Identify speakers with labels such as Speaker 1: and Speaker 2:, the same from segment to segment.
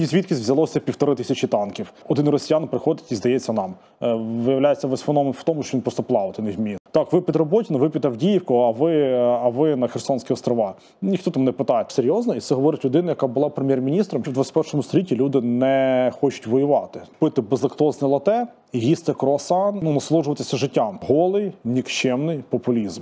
Speaker 1: звідкись взялося 1500 танків. Один росіян приходить і здається нам. Виявляється, весь феномен в тому, що він просто плавати не вміє. Так, ви під Роботіно, ви під Авдіївку, а ви на Херсонські острова. Ніхто там не питає. Серйозно? І це говорить людина, яка була прем'єр-міністром. В 21 столітті люди не хочуть воювати. Пити безлактозне лате, їсти круасан, насолоджуватися життям. Голий, нікчемний популізм.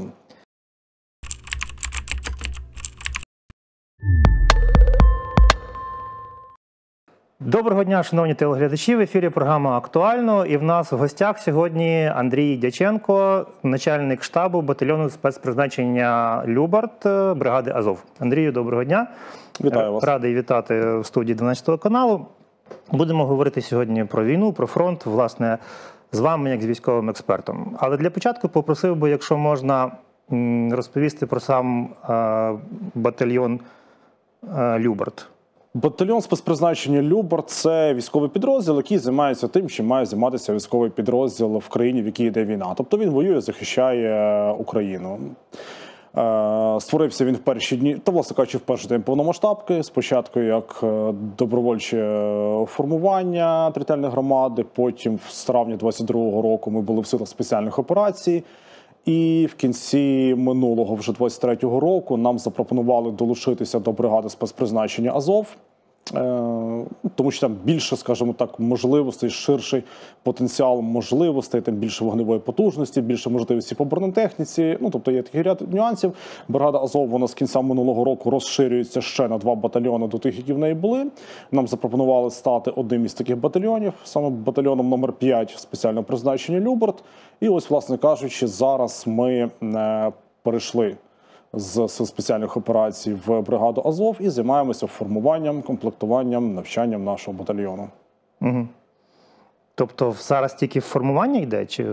Speaker 2: Доброго дня, шановні телеглядачі. В ефірі програма «Актуально». І в нас в гостях сьогодні Андрій Дяченко, начальник штабу батальйону спецпризначення «Любард» бригади «Азов». Андрію, доброго дня.
Speaker 1: Вітаю вас.
Speaker 2: Радий вітати в студії 12 каналу. Будемо говорити сьогодні про війну, про фронт, власне, з вами, як з військовим експертом. Але для початку попросив би, якщо можна, розповісти про сам батальйон «Любард».
Speaker 1: Батальйон спецпризначення «Любард» – це військовий підрозділ, який займається тим, чим має займатися військовий підрозділ в країні, в якій йде війна. Тобто він воює, захищає Україну. Створився він в перші дні, та, власне кажучи, в перший день повномасштабки. Спочатку як добровольче формування територіальної громади, потім з травня 22-го року ми були в силах спеціальних операцій. І в кінці минулого, вже 23-го року, нам запропонували долучитися до бригади спецпризначення «Азов», тому що там більше, скажімо так, можливостей, ширший потенціал можливостей, там більше вогневої потужності, більше можливостей по бронетехніці. Тобто є такий ряд нюансів. Бригада «Азов», вона з кінця минулого року розширюється ще на 2 батальйони до тих, які в неї були. Нам запропонували стати одним із таких батальйонів, саме батальйоном номер 5 спеціального призначення «Любард». І ось, власне кажучи, зараз ми перейшли з сил спеціальних операцій в бригаду «Азов» і займаємося формуванням, комплектуванням, навчанням нашого батальйону.
Speaker 2: Угу. Тобто зараз тільки формування йде? Чи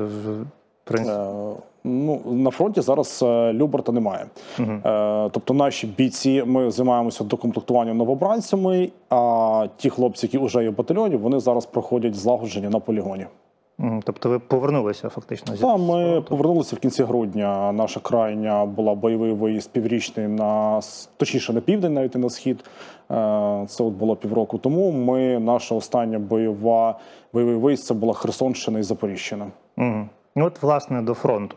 Speaker 1: на фронті зараз «Любарда» немає. Тобто наші бійці, ми займаємося докомплектуванням новобранцями, а ті хлопці, які вже є в батальйоні, вони зараз проходять злагодження на полігоні.
Speaker 2: Тобто ви повернулися фактично?
Speaker 1: Так, ми повернулися в кінці грудня. Наша крайня була бойовий виїзд піврічний, точніше на південь, навіть і на схід. Це от було півроку тому. Наша остання бойовий виїзд – це була Херсонщина і Запоріжжя.
Speaker 2: От, власне, до фронту.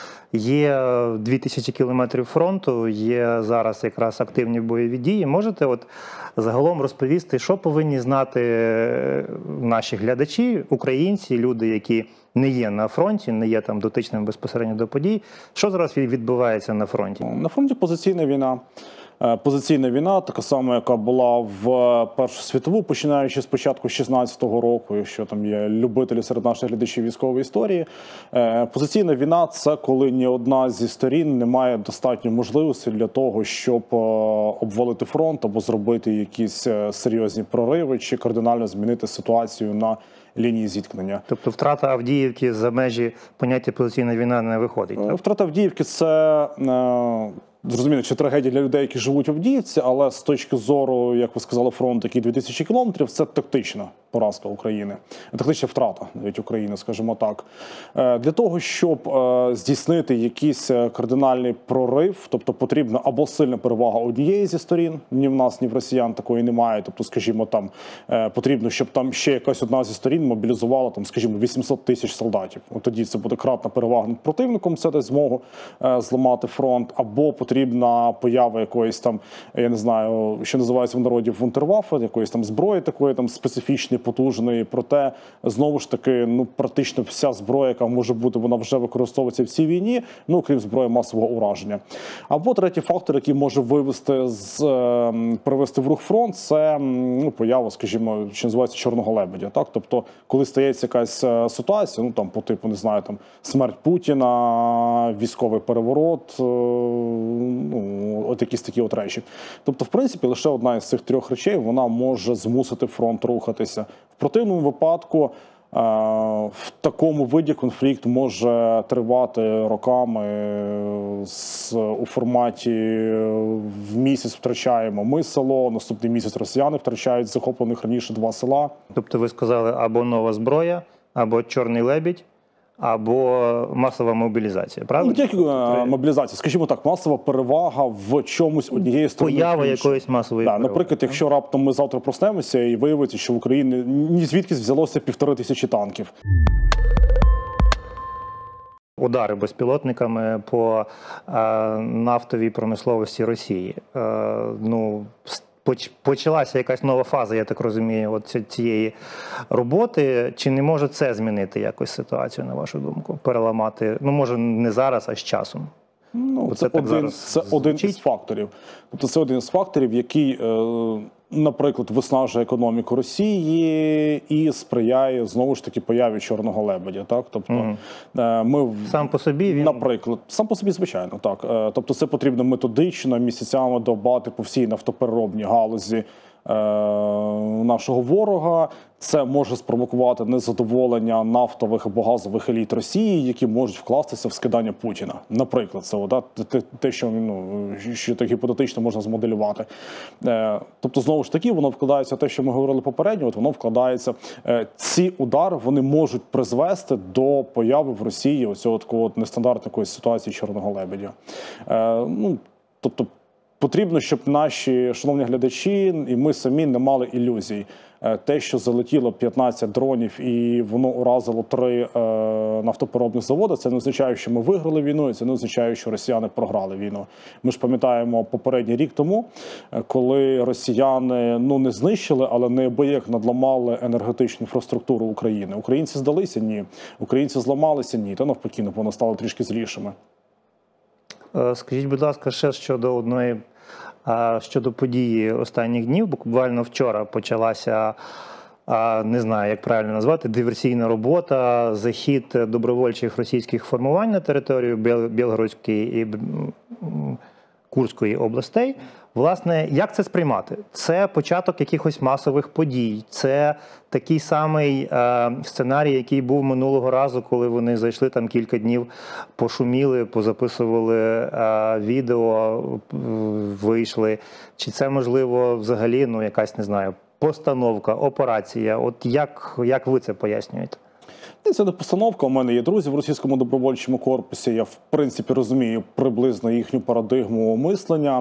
Speaker 2: Є 2000 кілометрів фронту, є зараз якраз активні бойові дії. Можете загалом розповісти, що повинні знати наші глядачі, українці, люди, які не є на фронті, не є там дотичними безпосередньо до подій? Що зараз відбувається на фронті?
Speaker 1: На фронті позиційна війна. Позиційна війна, така сама, яка була в Першу світову, починаючи з початку 16-го року, якщо там є любителі серед наших глядачів військової історії. Позиційна війна – це коли ні одна зі сторін не має достатньо можливості для того, щоб обвалити фронт або зробити якісь серйозні прориви чи кардинально змінити ситуацію на лінії зіткнення.
Speaker 2: Тобто втрата Авдіївки за межі поняття позиційна війна не виходить? Так?
Speaker 1: Втрата Авдіївки – це... Зрозуміло, чи трагедія для людей, які живуть в Авдіївці, але з точки зору, як ви сказали, фронт, який 2000 кілометрів, це тактична поразка України. Тактична втрата навіть України, скажімо так. Для того, щоб здійснити якийсь кардинальний прорив, тобто потрібна або сильна перевага однієї зі сторін, ні в нас, ні в росіян такої немає, тобто, скажімо, там потрібно, щоб там ще якась одна зі сторін мобілізувала, там, скажімо, 800 тисяч солдатів. От тоді це буде кратна перевага над противником, це дасть змогу зламати фронт, або потрібна поява якоїсь там, я не знаю, що називається в народі вунтерваффе, якоїсь там зброї такої там специфічної, потужної. Проте, знову ж таки, практично вся зброя, яка може бути, вона вже використовується в цій війні, крім зброї масового ураження. Або третій фактор, який може привести в рух фронт, це поява, скажімо, що називається чорного лебедя. Так? Тобто, коли стається якась ситуація, по типу, не знаю, там, смерть Путіна, військовий переворот, от якісь такі от речі. Тобто, в принципі, лише одна із цих 3 речей, вона може змусити фронт рухатися. В противному випадку, в такому виді конфлікт може тривати роками у форматі в місяць втрачаємо ми село, наступний місяць росіяни втрачають захоплених раніше 2 села.
Speaker 2: Тобто ви сказали або нова зброя, або чорний лебідь, або масова мобілізація, правда?
Speaker 1: Ну, як мобілізація, скажімо так, масова перевага в чомусь однієї сторони.
Speaker 2: Поява якоїсь масової переваги.
Speaker 1: Наприклад, якщо раптом ми завтра проснемося і виявиться, що в Україні ні звідкись взялося 1500 танків.
Speaker 2: Удари безпілотниками по нафтовій промисловості Росії. Почалася якась нова фаза, я так розумію, от цієї роботи. Чи не може це змінити якось ситуацію, на вашу думку? Переламати, може не зараз, а з часом?
Speaker 1: Це один із факторів. Тобто це один із факторів, який, наприклад, виснажує економіку Росії і сприяє, знову ж таки, появі чорного лебедя. Так? Тобто,
Speaker 2: сам по собі він...
Speaker 1: Наприклад, сам по собі, звичайно, так. Тобто це потрібно методично, місяцями довбати по всій нафтопереробній галузі нашого ворога. Це може спровокувати незадоволення нафтових або газових еліт Росії, які можуть вкластися в скидання Путіна. Наприклад, це те, що так гіпотетично можна змоделювати. Тобто, знову ж таки, воно вкладається в те, що ми говорили попередньо, воно вкладається. Ці удари, вони можуть призвести до появи в Росії оцього такого нестандартної ситуації чорного лебедя. Тобто, потрібно, щоб наші шановні глядачі і ми самі не мали ілюзій. Те, що залетіло 15 дронів і воно уразило 3 нафтопереробних заводи, це не означає, що ми виграли війну, і це не означає, що росіяни програли війну. Ми ж пам'ятаємо попередній рік тому, коли росіяни не знищили, але неабияк надламали енергетичну інфраструктуру України. Українці здалися? Ні. Українці зламалися? Ні. Та навпаки, вони стали трішки злішими.
Speaker 2: Скажіть, будь ласка, ще щодо події останніх днів. Буквально вчора почалася, не знаю, як правильно назвати, диверсійна робота, захід добровольчих російських формувань на територію Білгородської і Курської областей. Власне, як це сприймати? Це початок якихось масових подій. Це такий самий сценарій, який був минулого разу, коли вони зайшли там кілька днів, пошуміли, позаписували відео, вийшли. Чи це, можливо, взагалі, якась, не знаю, постановка, операція? От як ви це пояснюєте?
Speaker 1: Це не постановка. У мене є друзі в російському добровольчому корпусі. Я, в принципі, розумію приблизно їхню парадигму мислення.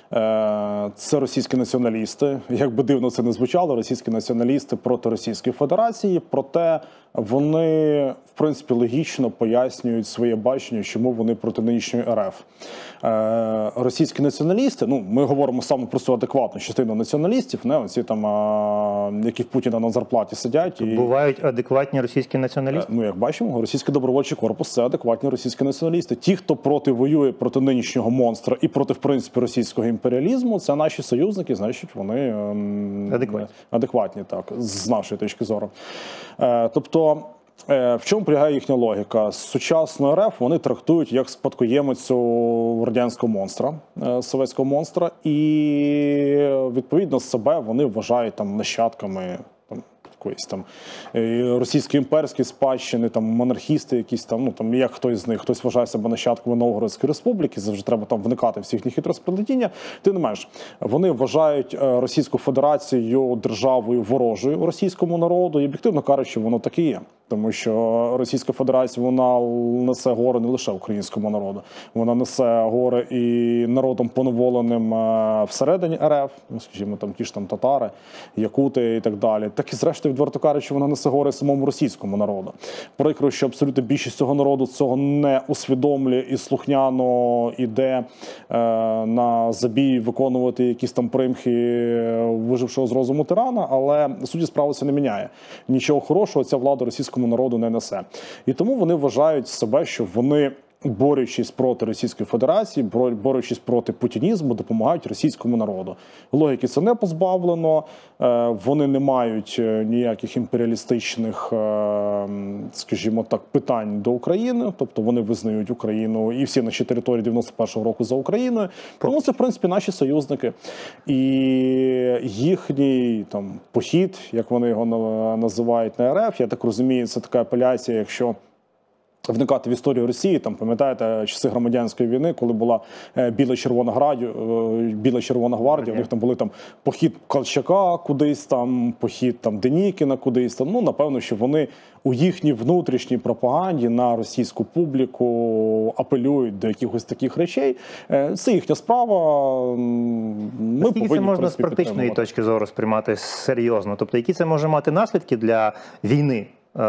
Speaker 1: Це російські націоналісти. Як би дивно це не звучало, російські націоналісти проти Російської Федерації. Проте вони, в принципі, логічно пояснюють своє бачення, чому вони проти нинішньої РФ. Російські націоналісти, ми говоримо саме про цю адекватну частину націоналістів, не оці там, які в Путіна на зарплаті сидять.
Speaker 2: Бувають адекватні російські націоналісти?
Speaker 1: Як бачимо, російський добровольчий корпус – це адекватні російські націоналісти. Ті, хто воює проти нинішнього монстра і проти, в принципі, російського імперіалізму, це наші союзники, значить, вони адекватні, так, з нашої точки зору. Тобто, в чому полягає їхня логіка? Сучасну РФ вони трактують як спадкоємицю радянського монстра, совєтського монстра, і, відповідно, себе вони вважають нащадками якоїсь російської імперської спадщини, монархісти якісь як хтось з них, хтось вважає себе нащадками Новгородської республіки, завжди треба вникати в всі їхні хитросплетіння. Тим не менш, вони вважають Російську Федерацію державою ворожою російському народу, і об'єктивно кажучи, воно так і є. Тому що Російська Федерація, вона несе горе не лише українському народу. Вона несе горе і народом поневоленим всередині РФ, скажімо, ті ж татари, якути і так далі. Так і зрештою, відверто кажучи, вона несе горе самому російському народу. Прикро, що абсолютно більшість цього народу цього не усвідомлює і слухняно іде на забій виконувати якісь примхи вижившого з розуму тирана, але суті справи це не міняє. Нічого хорошого ця влада російському народу не несе. І тому вони вважають себе, що вони, борючись проти Російської Федерації, борючись проти путінізму, допомагають російському народу. Логіки це не позбавлено, вони не мають ніяких імперіалістичних, скажімо так, питань до України, тобто вони визнають Україну і всі наші території 91-го року за Україною. Тому це, в принципі, наші союзники. І їхній похід, як вони його називають, на РФ, я так розумію, це така апеляція, якщо вникати в історію Росії, там, пам'ятаєте, часи громадянської війни, коли була Біла-Червона гвардія, у них там були там похід Колчака кудись, там похід там Денікіна кудись, там, ну, напевно, що вони у їхній внутрішній пропаганді на російську публіку апелюють до якихось таких речей. Це їхня справа. Ми повинні,
Speaker 2: це можна з
Speaker 1: в принципі,
Speaker 2: практичної точки зору сприймати серйозно? Тобто, які це може мати наслідки для війни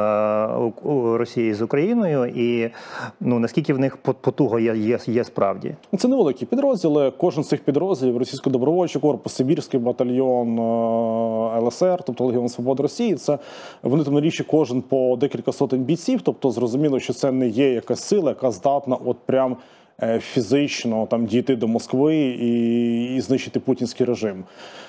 Speaker 2: у Росії з Україною, і ну, наскільки в них потуга є справді?
Speaker 1: Це невеликі підрозділи. Кожен з цих підрозділів, Російський добровольчий корпус, Сибірський батальйон, ЛСР, тобто Легіон Свободи Росії, це вони там налічують кожен по декілька сотень бійців, тобто зрозуміло, що це не є якась сила, яка здатна от прям фізично там дійти до Москви і знищити путінський режим.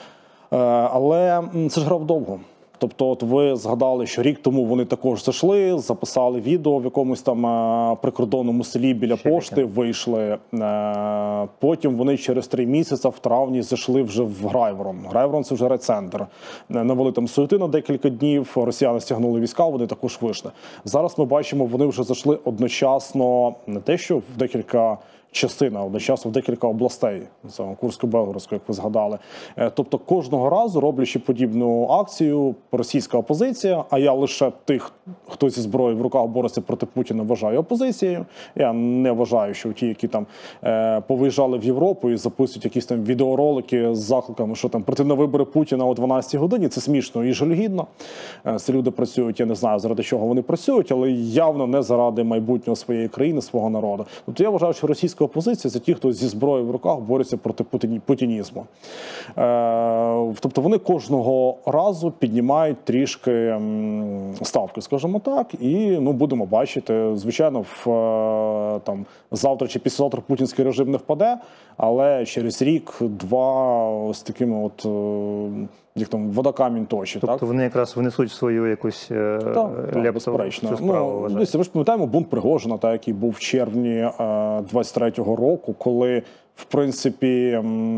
Speaker 1: Але це ж гра вдовго. Тобто, от ви згадали, що рік тому вони також зайшли, записали відео в якомусь там прикордонному селі біля пошти, вийшли. Потім вони через 3 місяці в травні зайшли вже в Грайворон. Грайворон – це вже райцентр. Навели там суєти на декілька днів, росіяни стягнули війська, вони також вийшли. Зараз ми бачимо, вони вже зайшли одночасно, не те, що в декілька частин, а одночасно в декілька областей, Курсько-Белгородську, як ви згадали. Тобто кожного разу, роблячи подібну акцію, російська опозиція, а я лише тих, хто зі зброєю в руках бореться проти Путіна, вважаю опозицією. Я не вважаю, що ті, які там повиїжджали в Європу і записують якісь там відеоролики з закликами, що там прийти на вибори Путіна о 12-й годині, це смішно і жалюгідно. Ці люди працюють, я не знаю, заради чого вони працюють, але явно не заради майбутнього своєї країни, свого народу. Тобто я вважаю, що російська опозиція – це ті, хто зі зброєю в руках бореться проти путінізму. Тобто вони кожного разу піднімають трішки ставки, скажімо так, і ну, будемо бачити. Звичайно, там, завтра чи післязавтра путінський режим не впаде, але через рік-два з такими от, як там, вода камінь точить.
Speaker 2: Тобто
Speaker 1: так?
Speaker 2: вони якраз внесуть свою якусь лепту в цю справу.
Speaker 1: Ви ж пам'ятаємо бунт Пригожина, який був в червні 23-го року, коли, в принципі,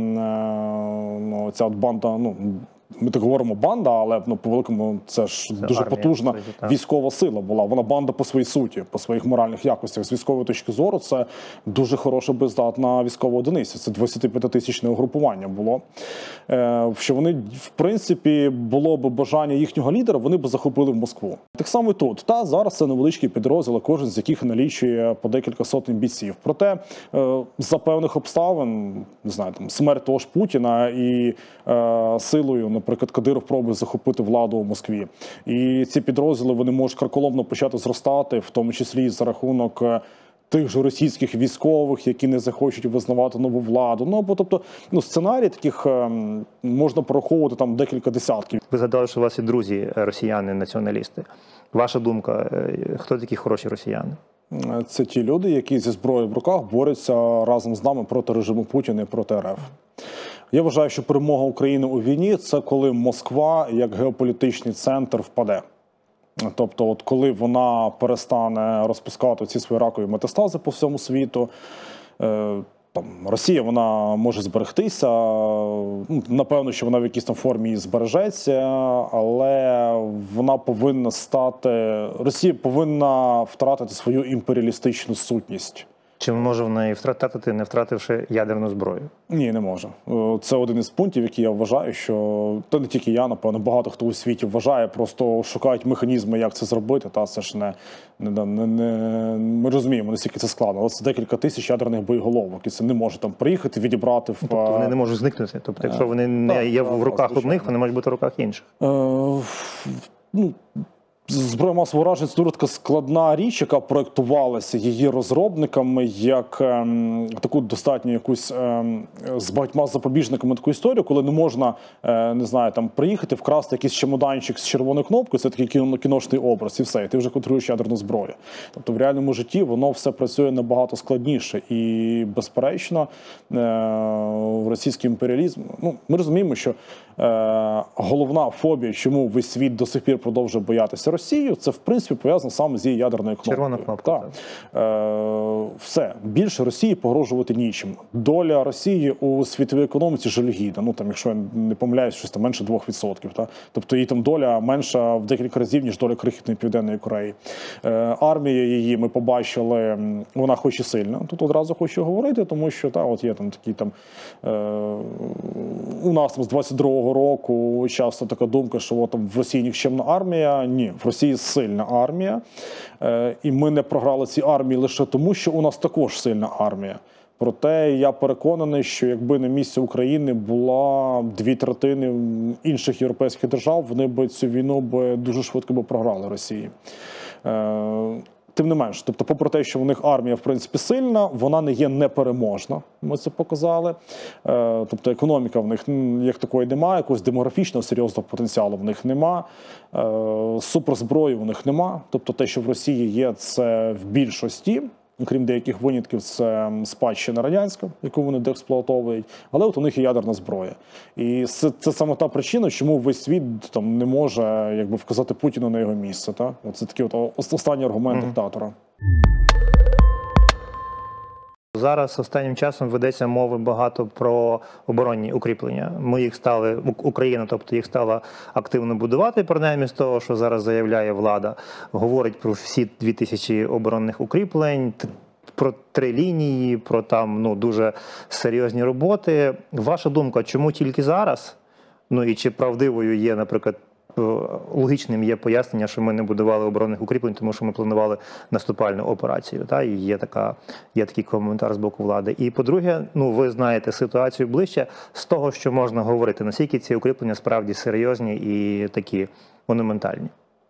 Speaker 1: ну, ця от банда, ну, ми так говоримо банда, але ну, по великому це ж дуже
Speaker 2: армія,
Speaker 1: потужна військова сила була. Вона банда по своїй суті, по своїх моральних якостях. З військової точки зору це дуже хороша бездатна військова одиниця. Це 25-тисячне угрупування було. Що вони, в принципі, було б бажання їхнього лідера, вони б захопили в Москву. Так само і тут. Та зараз це невеличкі підрозділи, кожен з яких налічує по декілька сотень бійців. Проте за певних обставин, не знаю, там смерть того ж Путіна і силою, наприклад, Кадиров пробує захопити владу у Москві. І ці підрозділи, вони можуть карколомно почати зростати, в тому числі і за рахунок тих же російських військових, які не захочуть визнавати нову владу. Ну, або, тобто, ну, сценарій таких можна пораховувати там декілька десятків.
Speaker 2: Ви згадали, що у вас є друзі росіяни-націоналісти. Ваша думка, хто такі хороші росіяни?
Speaker 1: Це ті люди, які зі зброєю в руках борються разом з нами проти режиму Путіна і проти РФ. Я вважаю, що перемога України у війні – це коли Москва як геополітичний центр впаде. Тобто, от коли вона перестане розпускати ці свої ракові метастази по всьому світу, там, Росія, вона може зберегтися, напевно, що вона в якійсь там формі збережеться, але вона повинна стати, Росія повинна втратити свою імперіалістичну сутність.
Speaker 2: Чи може в неї втратити, не втративши ядерну зброю?
Speaker 1: Ні, не може. Це один із пунктів, які я вважаю, що, та не тільки я, напевно, багато хто у світі вважає, просто шукають механізми, як це зробити, та це ж ми розуміємо, наскільки це складно, але це декілька тисяч ядерних боєголовок, і це не може там приїхати, відібрати.
Speaker 2: Тобто вони не можуть зникнути? Тобто якщо вони не є в руках одних, вони можуть бути в руках інших?
Speaker 1: Зброя масового ураження – це дуже така складна річ, яка проєктувалася її розробниками як таку достатньо якусь з багатьма запобіжниками таку історію, коли не можна, не знаю, там приїхати, вкрасти якийсь чемоданчик з червоною кнопкою, це такий кіношний образ і все, і ти вже контролюєш ядерну зброю. Тобто в реальному житті воно все працює набагато складніше і, безперечно, російський імперіалізм, ну, ми розуміємо, що головна фобія, чому весь світ до сих пір продовжує боятися Росію, це в принципі пов'язано саме з її ядерною кнопкою.
Speaker 2: Червона кнопка.
Speaker 1: Все, більше Росії погрожувати нічим. Доля Росії у світовій економіці жалюгідна. Ну там, якщо я не помиляюсь, щось там менше 2%. Та? Тобто її там доля менша в декілька разів, ніж доля крихітної Південної Кореї. Армія її, ми побачили, вона хоч і сильна. Тут одразу хочу говорити, тому що от є там такі там у нас там з 22-го року часто така думка, що там в Росії нікчемна армія. Ні, в Росії сильна армія. І ми не програли цій армії лише тому, що у нас також сильна армія. Проте я переконаний, що якби на місці України була 2/3 інших європейських держав, вони б цю війну дуже швидко програли Росії. Тим не менш, тобто, попри те, що у них армія, в принципі, сильна, вона не є непереможна, ми це показали. Тобто, економіка в них як такої немає, якогось демографічного серйозного потенціалу в них нема, суперзброї в них нема. Тобто, те, що в Росії є, це в більшості, окрім деяких винятків, це спадщина радянська, яку вони доексплуатовують, але от у них є ядерна зброя. І це саме та причина, чому весь світ там не може якби вказати Путіну на його місце. Та? Це такий останній аргумент диктатора.
Speaker 2: Зараз останнім часом ведеться мови багато про оборонні укріплення. Ми їх стали, Україна, тобто їх стала активно будувати, принаймні з того, що зараз заявляє влада. Говорить про всі 2000 оборонних укріплень, про 3 лінії, про там дуже серйозні роботи. Ваша думка, чому тільки зараз? Ну і чи правдивою є, наприклад, логічним є пояснення, що ми не будували оборонних укріплень, тому що ми планували наступальну операцію. Та? І є такий коментар з боку влади. І по-друге, ви знаєте ситуацію ближче, з того, що можна говорити, наскільки ці укріплення справді серйозні і такі монументальні.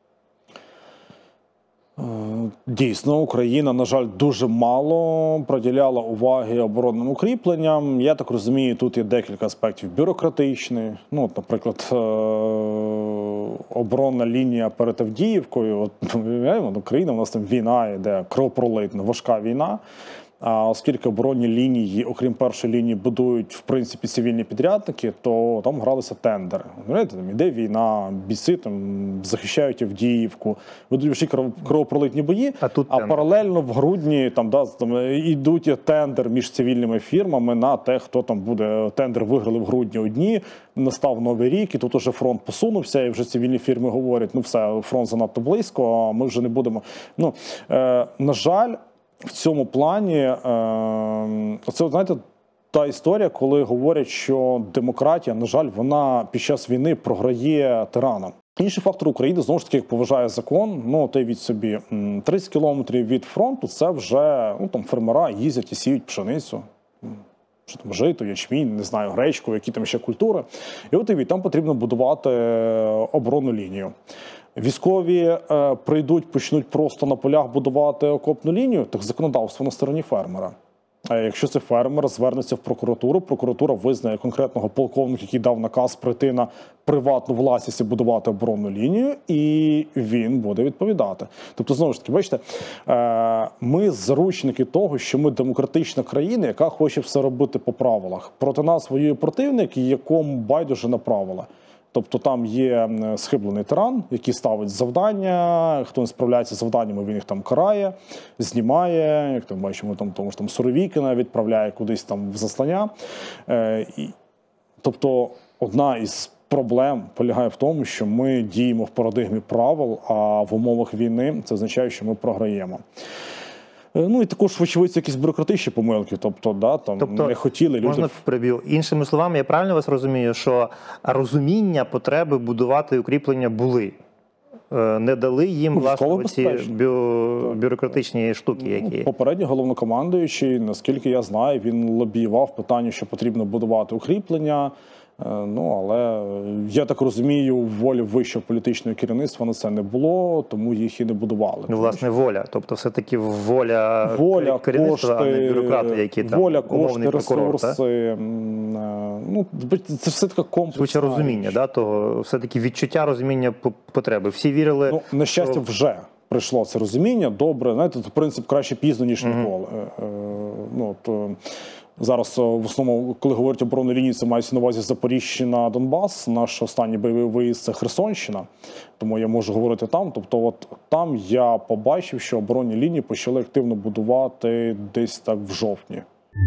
Speaker 1: Дійсно, Україна, на жаль, дуже мало приділяла уваги оборонним укріпленням. Я так розумію, тут є декілька аспектів бюрократичних. Наприклад, оборонна лінія перед Авдіївкою. Україна, у нас там війна йде, кровопролитна, важка війна. А оскільки оборонні лінії, окрім першої лінії, будують, в принципі, цивільні підрядники, то там гралися тендери. Знаєте, там іде війна, бійці там захищають Авдіївку, ведуть всі кровопролитні бої, а паралельно в грудні там йдуть тендер між цивільними фірмами на те, хто там буде, тендер виграли в грудні одні, настав Новий рік, і тут уже фронт посунувся, і вже цивільні фірми говорять, все, фронт занадто близько, а ми вже не будемо. На жаль, в цьому плані, оце, знаєте, та історія, коли говорять, що демократія, на жаль, вона під час війни програє тиранам. Інший фактор України, знову ж таки, як поважає закон, ти від собі 30 кілометрів від фронту, це вже, там фермера їздять і сіють пшеницю. Що там, жито, ячмінь, не знаю, гречку, які там ще культури. І от там потрібно будувати оборонну лінію. Військові прийдуть, почнуть просто на полях будувати окопну лінію, так законодавство на стороні фермера. А якщо це фермер звернеться в прокуратуру, прокуратура визнає конкретного полковника, який дав наказ прийти на приватну власність і будувати оборонну лінію, і він буде відповідати. Тобто, знову ж таки, бачите, ми заручники того, що ми демократична країна, яка хоче все робити по правилах. Проти нас воює противник, якому байдуже на правила. Тобто там є схиблений тиран, який ставить завдання, хто не справляється з завданнями, він їх там карає, знімає, як ми бачимо, тому що Суровікіна відправляє кудись там в заслання. Тобто одна із проблем полягає в тому, що ми діємо в парадигмі правил, а в умовах війни це означає, що ми програємо. І також, вочевидь, якісь бюрократичні помилки, тобто не хотіли люди...
Speaker 2: Можна приб'ю. Іншими словами, я правильно вас розумію, що розуміння потреби будувати укріплення були? Не дали їм, власне, ці бюрократичні штуки, які...
Speaker 1: Попередній головнокомандуючий, наскільки я знаю, він лобіював питання, що потрібно будувати укріплення. Але, я так розумію, волі вищого політичного керівництва на це не було, тому їх і не будували.
Speaker 2: Власне, воля. Тобто, все-таки воля керівництва,
Speaker 1: кошти,
Speaker 2: а не бюрократи, які там,
Speaker 1: воля, кошти, ресурси. Це все таке комплексне.
Speaker 2: Розуміння, того, все-таки відчуття розуміння потреби. Всі вірили...
Speaker 1: на щастя, вже прийшло це розуміння. Добре, знаєте, принцип краще пізно, ніж ніколи. Зараз, в основному, коли говорять оборонну лінію, це мається на увазі Запоріжжя, Донбас. Наш останній бойовий виїзд – це Херсонщина, тому я можу говорити там. Тобто от там я побачив, що оборонні лінії почали активно будувати десь так в жовтні.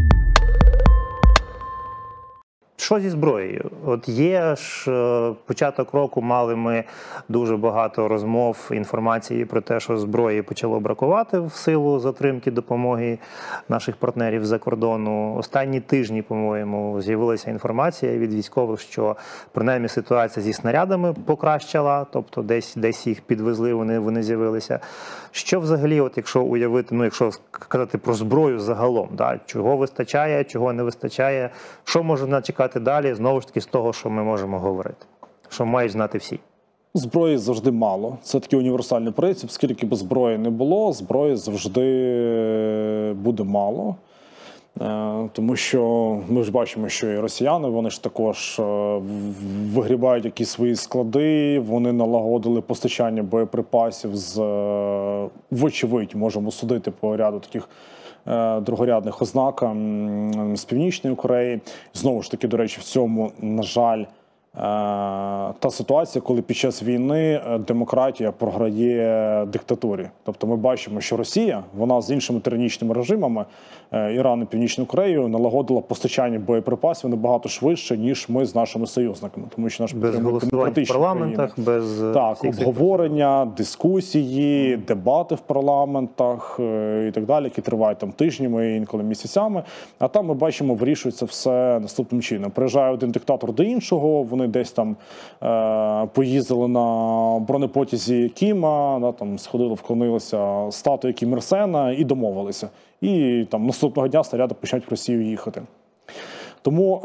Speaker 2: Що зі зброєю? От є ж початок року, мали ми дуже багато розмов, інформації про те, що зброї почало бракувати в силу затримки допомоги наших партнерів з-за кордону. Останні тижні, по-моєму, з'явилася інформація від військових, що принаймні ситуація зі снарядами покращала, тобто десь їх підвезли, вони з'явилися. Що взагалі, от якщо уявити, якщо казати про зброю загалом, да, чого вистачає, чого не вистачає, що можна чекати далі, знову ж таки, з того, що ми можемо говорити, що мають знати всі?
Speaker 1: Зброї завжди мало. Це такий універсальний принцип. Скільки б зброї не було, зброї завжди буде мало. Тому що ми ж бачимо, що і росіяни, вони ж також вигрібають якісь свої склади, вони налагодили постачання боєприпасів вочевидь, можемо судити по ряду таких другорядних ознак з Північної Кореї. Знову ж таки, до речі, в цьому, на жаль, та ситуація, коли під час війни демократія програє диктатурі. Тобто ми бачимо, що Росія, вона з іншими тиранічними режимами, Іран і Північну Корею, налагодила постачання боєприпасів набагато швидше, ніж ми з нашими союзниками. Тому що наш
Speaker 2: без голосувань в парламентах, без
Speaker 1: так, обговорення, дискусії, дебати в парламентах і так далі, які тривають там тижнями, інколи місяцями. А там ми бачимо, вирішується все наступним чином. Приїжджає один диктатор до іншого, вони десь там поїздили на бронепотязі Кіма, там сходили, вклонилися статуї Кім Ір Сена і домовилися. І там наступного дня снаряди почнуть в Росію їхати. Тому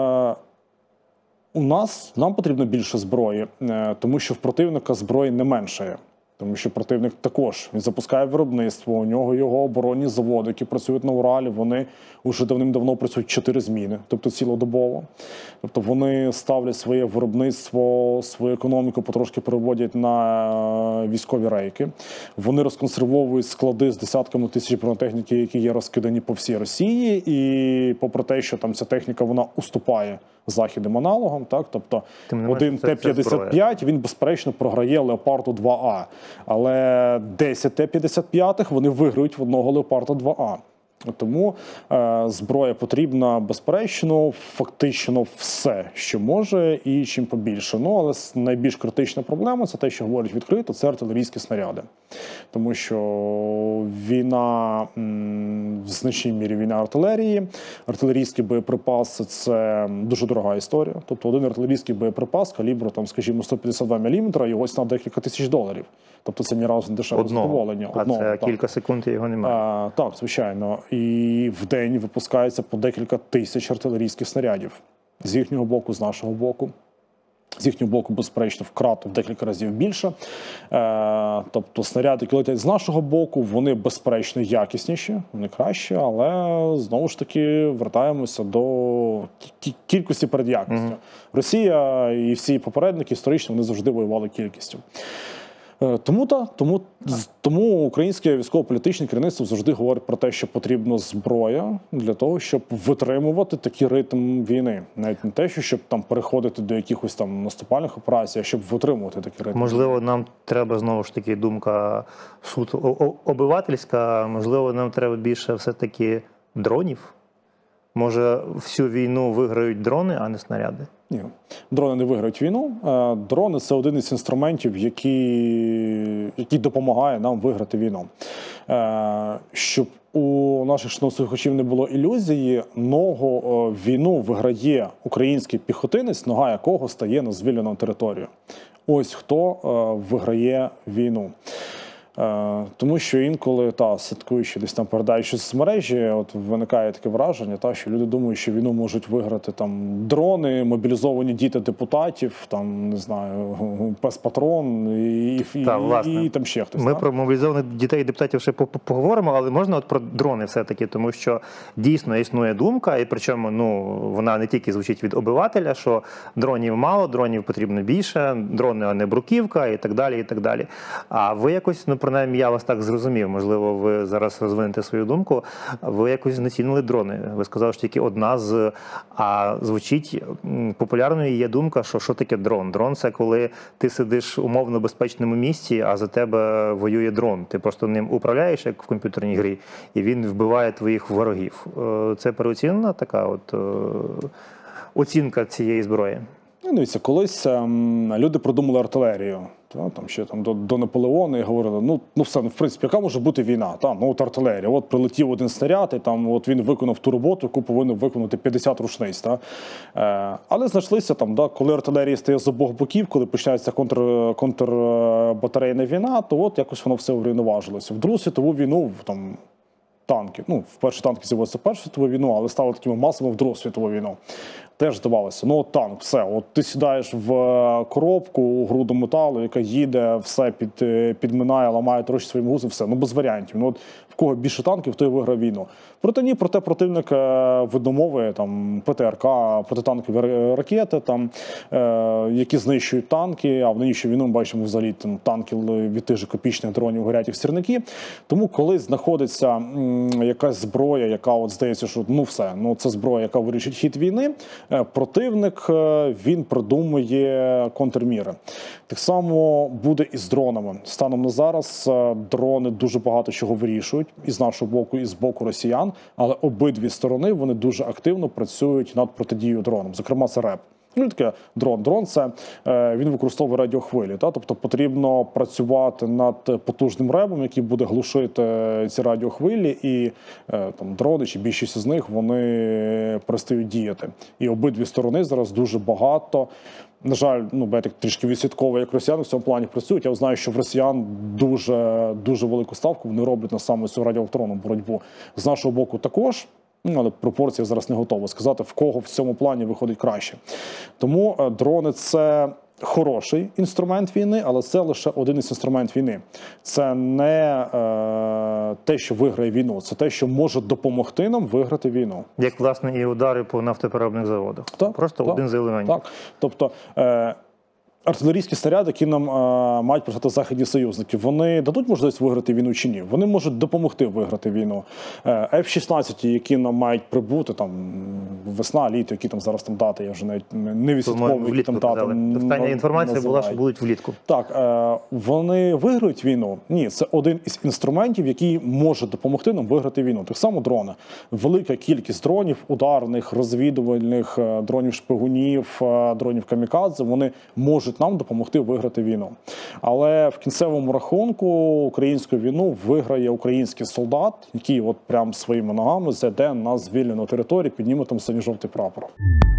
Speaker 1: нам потрібно більше зброї, тому що в противника зброї не меншає. Тому що противник також, він запускає виробництво, у нього його оборонні заводи, які працюють на Уралі, вони вже давним-давно працюють 4 зміни, тобто цілодобово. Тобто вони ставлять своє виробництво, свою економіку потрошки переводять на військові рейки. Вони розконсервовують склади з десятками тисяч бронетехніки, які є розкидані по всій Росії. І попри те, що там ця техніка, вона уступає західним аналогам, так, тобто один Т-55, він безперечно програє Леопарду 2А, але 10 Т-55 вони виграють в одного Леопарда 2А. Тому зброя потрібна безперечно, фактично все, що може і чим побільше. Але найбільш критична проблема – це те, що говорять відкрито, це артилерійські снаряди. Тому що війна, в значній мірі війна артилерії, артилерійські боєприпаси – це дуже дорога історія. Тобто один артилерійський боєприпас калібру, там, скажімо, 152 мм, його ціна декілька тисяч $. Тобто це ні разу не дешеве задоволення.
Speaker 2: А це кілька секунд його немає.
Speaker 1: Так, звичайно. І в день випускається по декілька тисяч артилерійських снарядів. З їхнього боку, з нашого боку. З їхнього боку, безперечно, вкратно в декілька разів більше. Тобто снаряди, які летять з нашого боку, вони безперечно якісніші, вони кращі, але знову ж таки вертаємося до кількості перед якістю. Росія і всі попередники історично вони завжди воювали кількістю. Тому українське військово-політичне керівництво завжди говорить про те, що потрібна зброя для того, щоб витримувати такий ритм війни. Навіть не те, щоб там переходити до якихось там наступальних операцій, а щоб витримувати такий ритм.
Speaker 2: Можливо, нам треба, знову ж таки, думка суто обивательська, можливо, нам треба більше все-таки дронів? Може, всю війну виграють дрони, а не снаряди?
Speaker 1: Ні, дрони не виграють війну. Дрони – це один із інструментів, який допомагає нам виграти війну. Щоб у наших шановних слухачів не було ілюзії, війну виграє український піхотинець, нога якого стає на звільнену територію. Ось хто виграє війну. Тому що інколи, слідкуючи десь там передаючи з мережі, от виникає таке враження, що люди думають, що війну можуть виграти там дрони, мобілізовані діти депутатів, там, не знаю, пес-патрон і там ще хтось.
Speaker 2: Ми про мобілізованих дітей і депутатів ще поговоримо, але можна от про дрони все-таки, тому що дійсно існує думка, і причому вона не тільки звучить від обивателя, що дронів мало, дронів потрібно більше, дрони, а не бруківка і так далі, і так далі. А ви якось принаймні я вас так зрозумів, можливо, ви зараз розвинете свою думку, ви якось знецінили дрони. Ви сказали, що тільки одна з... А звучить, популярною є думка, що таке дрон? Дрон – це коли ти сидиш в умовно безпечному місці, а за тебе воює дрон. Ти просто ним управляєш, як в комп'ютерній грі, і він вбиває твоїх ворогів. Це переоцінена така от оцінка цієї зброї?
Speaker 1: Дивіться, колись люди придумали артилерію. Там ще до Наполеона і говорили, ну все, в принципі, яка може бути війна? От артилерія, от прилетів один снаряд, і от він виконав ту роботу, яку повинен виконати 50 рушниць. Але знайшлися коли артилерія стає з обох боків, коли починається контрбатарейна війна, то от якось воно все врівноважилося. В Другу світову війну танки, вперше танки з'явилися в Першу світову війну, але стали такими масовими в Другу світову війну. Теж здавалося, танк, все, ти сідаєш в коробку, груду металу, яка їде, все підминає, ламає трохи своїм гузом, все, без варіантів. В кого більше танків, той виграв війну. Проте противник видумовує ПТРК, протитанкові ракети, які знищують танки, а в нинішню війну ми бачимо взагалі танки від тих же копічних дронів горять як сірники. Тому коли знаходиться якась зброя, яка здається, що все, це зброя, яка вирішить хід війни, противник, він придумує контрміри. Так само буде і з дронами. Станом на зараз дрони дуже багато чого вирішують і з нашого боку, і з боку росіян, але обидві сторони, вони дуже активно працюють над протидією дронам. Зокрема, це РЕП. Таке дрон. Дрон – це він використовує радіохвилі. Тобто потрібно працювати над потужним ребом, який буде глушити ці радіохвилі, і дрони, чи більшість з них, вони перестають діяти. І обидві сторони зараз дуже багато. На жаль, я так трішки відслідковую, як росіяни в цьому плані працюють. Я знаю, що в росіян дуже велику ставку вони роблять на саме цю радіоелектронну боротьбу. З нашого боку також. Але пропорції зараз не готово сказати, в кого в цьому плані виходить краще. Тому дрони – це хороший інструмент війни, але це лише один із інструментів війни. Це не те, що виграє війну, це те, що може допомогти нам виграти війну.
Speaker 2: Як, власне, і удари по нафтопереробних заводах. Просто один з елементів.
Speaker 1: Так. Тобто артилерійські снаряди, які нам мають прислати західні союзники, вони дадуть можливість виграти війну чи ні? Вони можуть допомогти виграти війну. F-16, які нам мають прибути, весна, літо, які зараз дати, я вже навіть не відслідковую, які дати.
Speaker 2: Остання інформація була, що будуть влітку.
Speaker 1: Так, вони виграють війну? Ні, це один із інструментів, який може допомогти нам виграти війну. Так само дрони. Велика кількість дронів, ударних, розвідувальних, дронів-шпигунів, дронів-камікадзе, вони можуть нам допомогти виграти війну. Але в кінцевому рахунку українську війну виграє український солдат, який прям своїми ногами зайде на звільнену територію, підніме там синьо-жовтий прапор.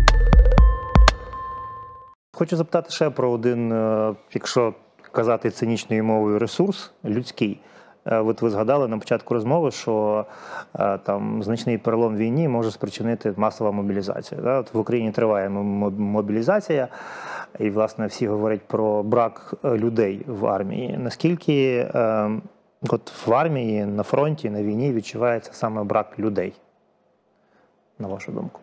Speaker 2: Хочу запитати ще про один, якщо казати цинічною мовою, ресурс людський. Ви згадали на початку розмови, що значний перелом в війні може спричинити масова мобілізація. В Україні триває мобілізація, і, власне, всі говорять про брак людей в армії. Наскільки в армії, на фронті, на війні відчувається саме брак людей, на вашу думку?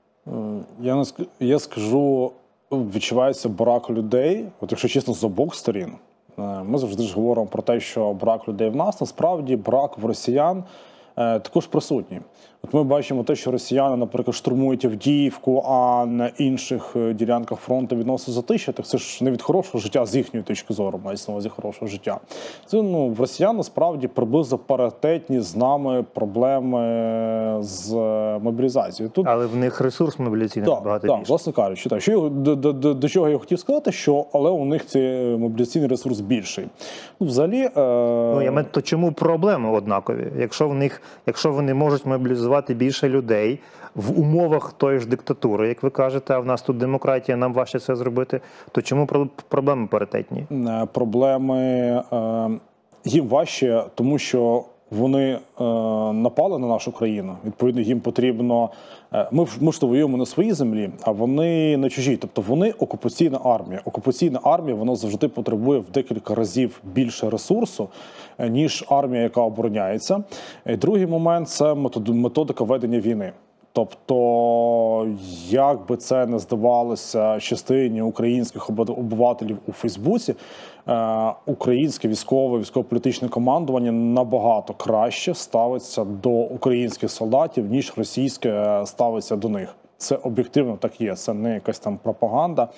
Speaker 1: Я скажу, відчувається брак людей, якщо чесно, з обох сторін. Ми завжди ж говоримо про те, що брак людей в нас, насправді брак в росіян також присутній. Ми бачимо те, що росіяни, наприклад, штурмують Авдіївку, а на інших ділянках фронту відносять затища, так це ж не від хорошого життя з їхньої точки зору, мається на увазі хорошого життя. Це, в росіян насправді приблизно паритетні з нами проблеми з мобілізацією.
Speaker 2: Але в них ресурс мобілізаційний набагато більше.
Speaker 1: Так, власне кажучи. До чого я хотів сказати, що але у них цей мобілізаційний ресурс більший. Взагалі...
Speaker 2: То чому проблеми однакові? Якщо вони можуть мобілізувати більше людей в умовах тої ж диктатури, як ви кажете, а в нас тут демократія, нам важче це зробити, то чому проблеми паритетні?
Speaker 1: Проблеми їм важче, тому що вони напали на нашу країну. Відповідно, їм потрібно... Ми ж то воюємо на своїй землі, а вони на чужій. Тобто вони окупаційна армія. Окупаційна армія, вона завжди потребує в декілька разів більше ресурсу, ніж армія, яка обороняється. І другий момент – це методика ведення війни. Тобто, як би це не здавалося частині українських обивателів у Фейсбуці, українське військово-політичне командування набагато краще ставиться до українських солдатів, ніж російське ставиться до них. Це об'єктивно так є, це не якась там пропаганда.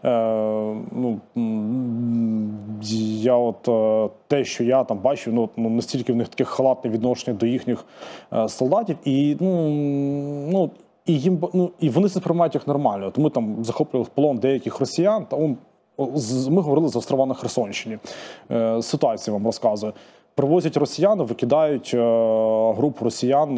Speaker 1: Те, що я там бачив, настільки в них таке халатне відношення до їхніх солдатів, і вони це сприймають як нормально. От ми там захоплювали в полон деяких росіян, ми говорили за острова на Херсонщині. Ситуацію вам розказую. Привозять росіян, викидають групу росіян,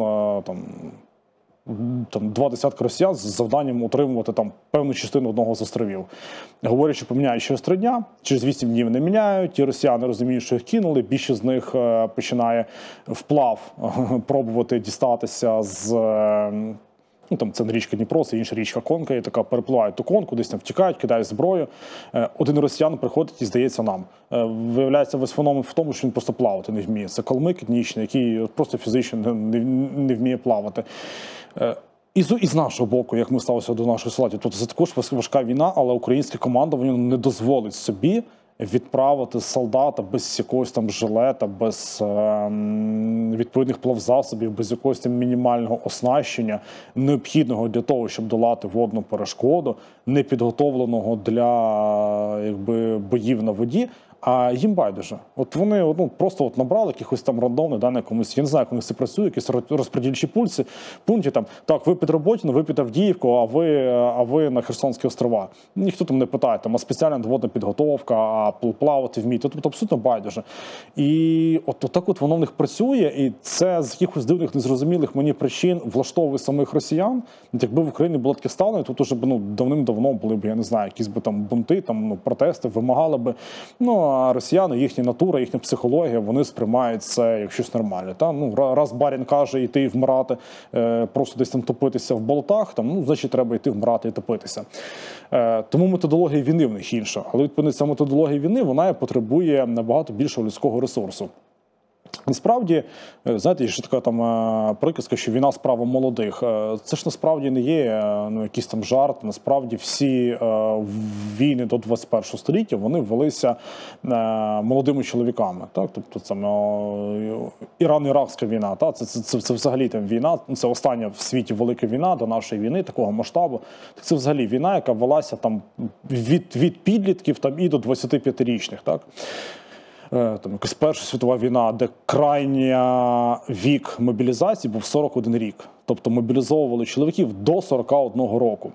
Speaker 1: там 20 росіян з завданням утримувати там певну частину одного з островів. Говорять, що поміняють через 3 дня, через 8 днів не міняють, ті росіяни розуміють, що їх кинули, більшість з них починає вплав пробувати дістатися з... це не річка Дніпро, це інша річка Конка, і така перепливають ту конку, десь там втікають, кидають зброю. Один росіян приходить і здається нам. Виявляється, весь феномен в тому, що він просто плавати не вміє. Це калмик етнічний, який просто фізично не вміє плавати. І з нашого боку, як ми ставилися до наших солдатів, тобто це також важка війна, але українське командування не дозволить собі відправити солдата без якогось там жилета, без відповідних плавзасобів, без якогось там мінімального оснащення, необхідного для того, щоб долати водну перешкоду, не підготовленого для боїв на воді. А їм байдуже. От вони просто набрали якихось там рандомних, на якомусь, я не знаю, як вони це працює, якісь розподільчі пункти, там, так, ви під Роботіно, ви під Авдіївку, а ви на Херсонські острова. Ніхто там не питає, там, а спеціальна водна підготовка, а плавати вміти, тобто абсолютно байдуже. І так воно в них працює, і це з якихось дивних, незрозумілих мені причин влаштовує самих росіян. Якби в Україні було таке ставлення, тут уже давним-давно були б, я не знаю, якісь би там бунти, там, протести, вимагали би, а росіяни, їхня натура, їхня психологія, вони сприймають це як щось нормальне. Раз барін каже йти вмирати, просто десь там топитися в болотах, значить треба йти вмирати і топитися. Тому методологія війни в них інша. Але відповідно ця методологія війни, вона потребує набагато більшого людського ресурсу. Насправді, знаєте, є ще така там приказка, що війна – справа молодих. Це ж насправді не є якийсь там жарт. Насправді всі війни до 21 століття, вони велися молодими чоловіками. Так? Тобто це Ірано-Іракська війна, так? Це взагалі там війна, це остання в світі велика війна до нашої війни, такого масштабу. Так це взагалі війна, яка велася там від підлітків там, і до 25-річних. Так? Там якась Перша світова війна, де крайній вік мобілізації був 41 рік. Тобто мобілізовували чоловіків до 41 року.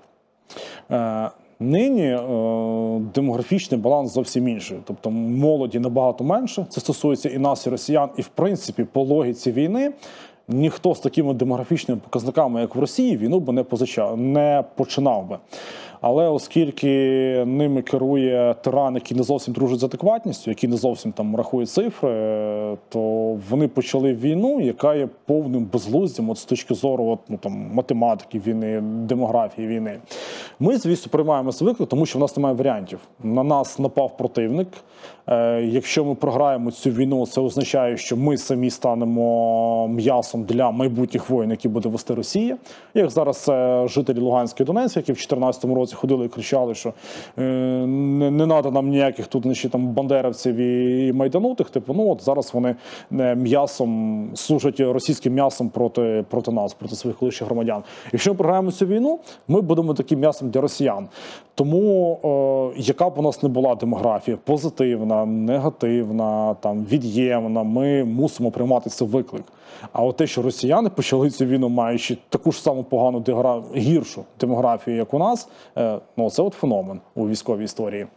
Speaker 1: Нині демографічний баланс зовсім інший. Тобто молоді набагато менше, це стосується і нас, і росіян, і в принципі по логіці війни ніхто з такими демографічними показниками, як в Росії, війну би не починав би. Але оскільки ними керує тиран, який не зовсім дружить з адекватністю, який не зовсім там рахує цифри, то вони почали війну, яка є повним безглуздям з точки зору математики війни, демографії війни. Ми, звісно, приймаємо цей виклик, тому що в нас немає варіантів. На нас напав противник. Якщо ми програємо цю війну, це означає, що ми самі станемо м'ясом для майбутніх воїн, які буде вести Росія. Як зараз це жителі Луганська і Донецька, які в 2014 році ходили і кричали, що не треба нам ніяких тут бандерівців і майданутих. Зараз вони м'ясом, служать російським м'ясом проти нас, проти своїх колишніх громадян. Якщо ми програємо цю війну, ми будемо таким м'ясом для росіян. Тому, яка б у нас не була демографія, позитивна, негативна, від'ємна, ми мусимо приймати цей виклик. А от те, що росіяни почали цю війну, маючи таку ж саму погану, гіршу демографію, як у нас, це феномен у військовій історії.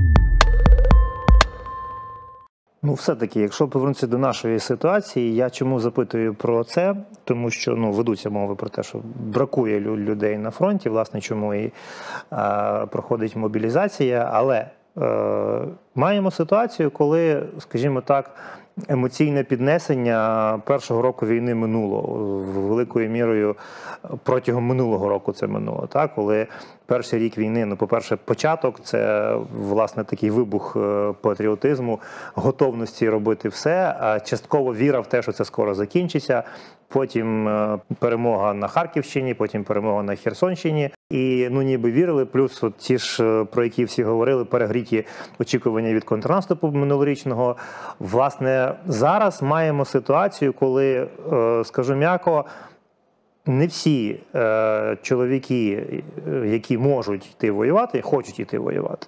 Speaker 2: Все-таки, якщо повернутися до нашої ситуації, я чому запитую про це? Тому що ведуться мови про те, що бракує людей на фронті, власне, чому і проходить мобілізація. Але маємо ситуацію, коли, скажімо так, емоційне піднесення першого року війни минуло. Великою мірою протягом минулого року це минуло. Так? Коли перший рік війни, по-перше, початок, це, власне, такий вибух патріотизму, готовності робити все, а частково віра в те, що це скоро закінчиться. потім перемога на Харківщині, потім перемога на Херсонщині. І ніби вірили, плюс от ті ж, про які всі говорили, перегріті очікування від контрнаступу минулорічного. Власне, зараз маємо ситуацію, коли, скажу м'яко, не всі чоловіки, які можуть йти воювати, хочуть йти воювати.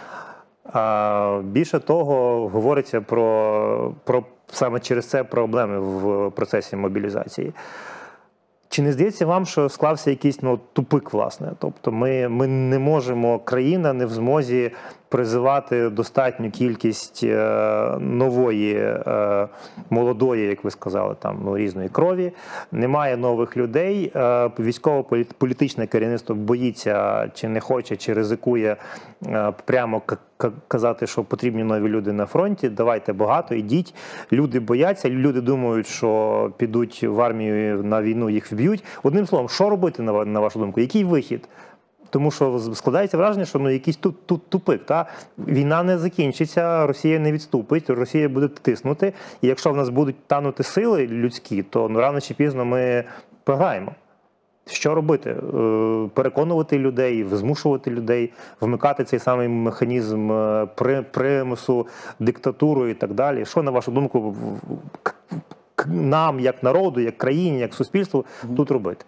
Speaker 2: А більше того, говориться про саме через це проблеми в процесі мобілізації. Чи не здається вам, що склався якийсь тупик, власне? Тобто ми не можемо, країна не в змозі призивати достатню кількість нової, молодої, як ви сказали, різної крові, немає нових людей, військово-політичне керівництво боїться, чи не хоче, чи ризикує прямо казати, що потрібні нові люди на фронті, давайте багато, ідіть. Люди бояться, люди думають, що підуть в армію на війну, їх вб'ють. Одним словом, що робити, на вашу думку? Який вихід? Тому що складається враження, що якийсь тут тупик. Та? Війна не закінчиться, Росія не відступить, Росія буде тиснути. І якщо в нас будуть танути сили людські, то рано чи пізно ми програємо. Що робити? Переконувати людей, змушувати людей, вмикати цей самий механізм примусу, диктатуру і так далі. Що, на вашу думку, нам, як народу, як країні, як суспільству, тут робити?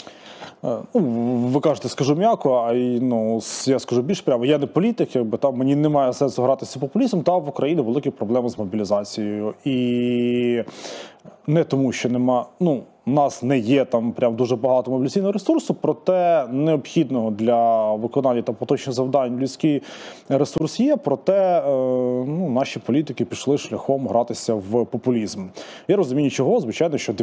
Speaker 1: Ви кажете, скажу м'яко, а я скажу більш прямо. Я не політик, мені немає сенсу гратися популізмом, та в Україні великі проблеми з мобілізацією. І не тому, що у нас не є прям дуже багато мобілізаційного ресурсу, проте необхідного для виконання поточних завдань людський ресурс є, проте наші політики пішли шляхом гратися в популізм. Я розумію, чого, звичайно, що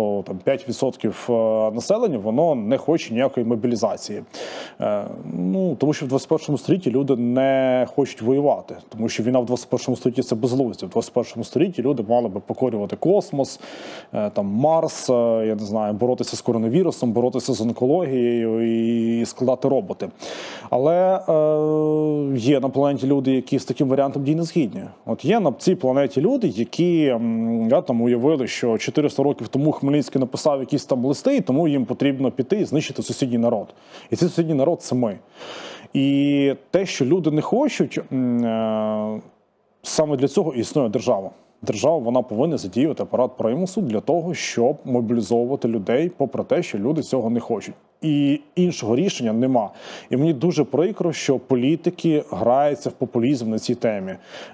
Speaker 1: 95% населення, воно не хоче ніякої мобілізації. Тому що в 21 столітті люди не хочуть воювати, тому що війна в 21 столітті – це безглуздя. В 21 столітті люди мали би покорювати космос, Марс, я не знаю, боротися з коронавірусом, боротися з онкологією і складати роботи. Але є на планеті люди, які з таким варіантом дій не згідні. От є на цій планеті люди, які уявили, що 400 років тому Хмельницький написав якісь листи, і тому їм потрібно піти і знищити сусідній народ. І цей сусідній народ – це ми. І те, що люди не хочуть, саме для цього існує держава. Держава, вона повинна задіювати апарат примусу для того, щоб мобілізовувати людей, попри те, що люди цього не хочуть. І іншого рішення нема. І мені дуже прикро, що політики граються в популізм на цій темі.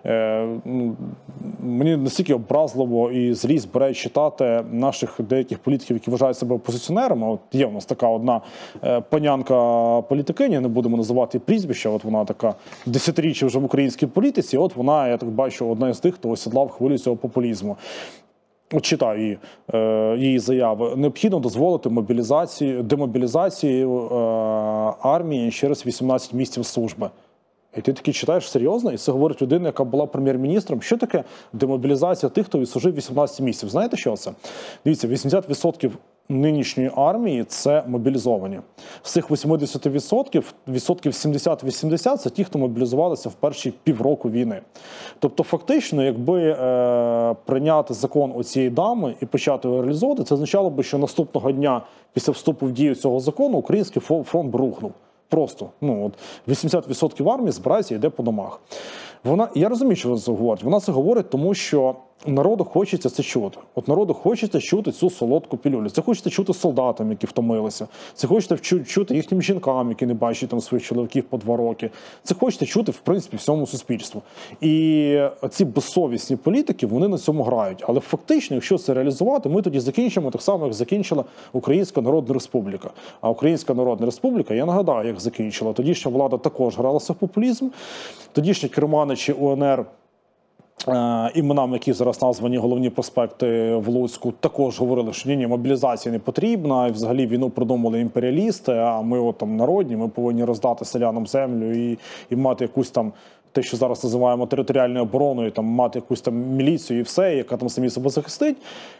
Speaker 1: Мені настільки образливо і злість бере читати наших деяких політиків, які вважають себе опозиціонерами. От є у нас така одна панянка-політикиня, не будемо називати прізвища, от вона така десятиріччя вже в українській політиці, от вона, я так бачу, одна з тих, хто осідлав хвилю цього популізму. От читаю її заяви. Необхідно дозволити демобілізацію армії через 18 місяців служби. І ти такий читаєш серйозно? І це говорить людина, яка була прем'єр-міністром. Що таке демобілізація тих, хто відслужив 18 місяців? Знаєте, що це? Дивіться, 80% нинішньої армії – це мобілізовані. З цих 80% відсотків 70-80 – це ті, хто мобілізувалися в перші півроку війни. Тобто, фактично, якби прийняти закон оцієї дами і почати його реалізовувати, це означало б, що наступного дня після вступу в дію цього закону український фронт б рухнув. Просто, 80% армії збирається і йде по домах. Я розумію, що вона це говорить. Вона це говорить, тому що народу хочеться це чути. От народу хочеться чути цю солодку пілюлю. Це хочеться чути солдатам, які втомилися. Це хочеться чути їхнім жінкам, які не бачать своїх чоловіків по 2 роки. Це хочеться чути, в принципі, всьому суспільству. І ці безсовісні політики, вони на цьому грають. Але фактично, якщо це реалізувати, ми тоді закінчимо так само, як закінчила Українська Народна Республіка. А Українська Народна Республіка, я нагадаю, як закінчила. Тодішня влада також гралася в популізм. Тодішні керманичі УНР, іменами яких зараз названі головні проспекти в Луцьку, також говорили, що ні, мобілізація не потрібна, і взагалі війну придумали імперіалісти, а ми народні, ми повинні роздати селянам землю і мати якусь те, що зараз називаємо територіальною обороною, там мати якусь там міліцію і все, яка там самі себе захистить.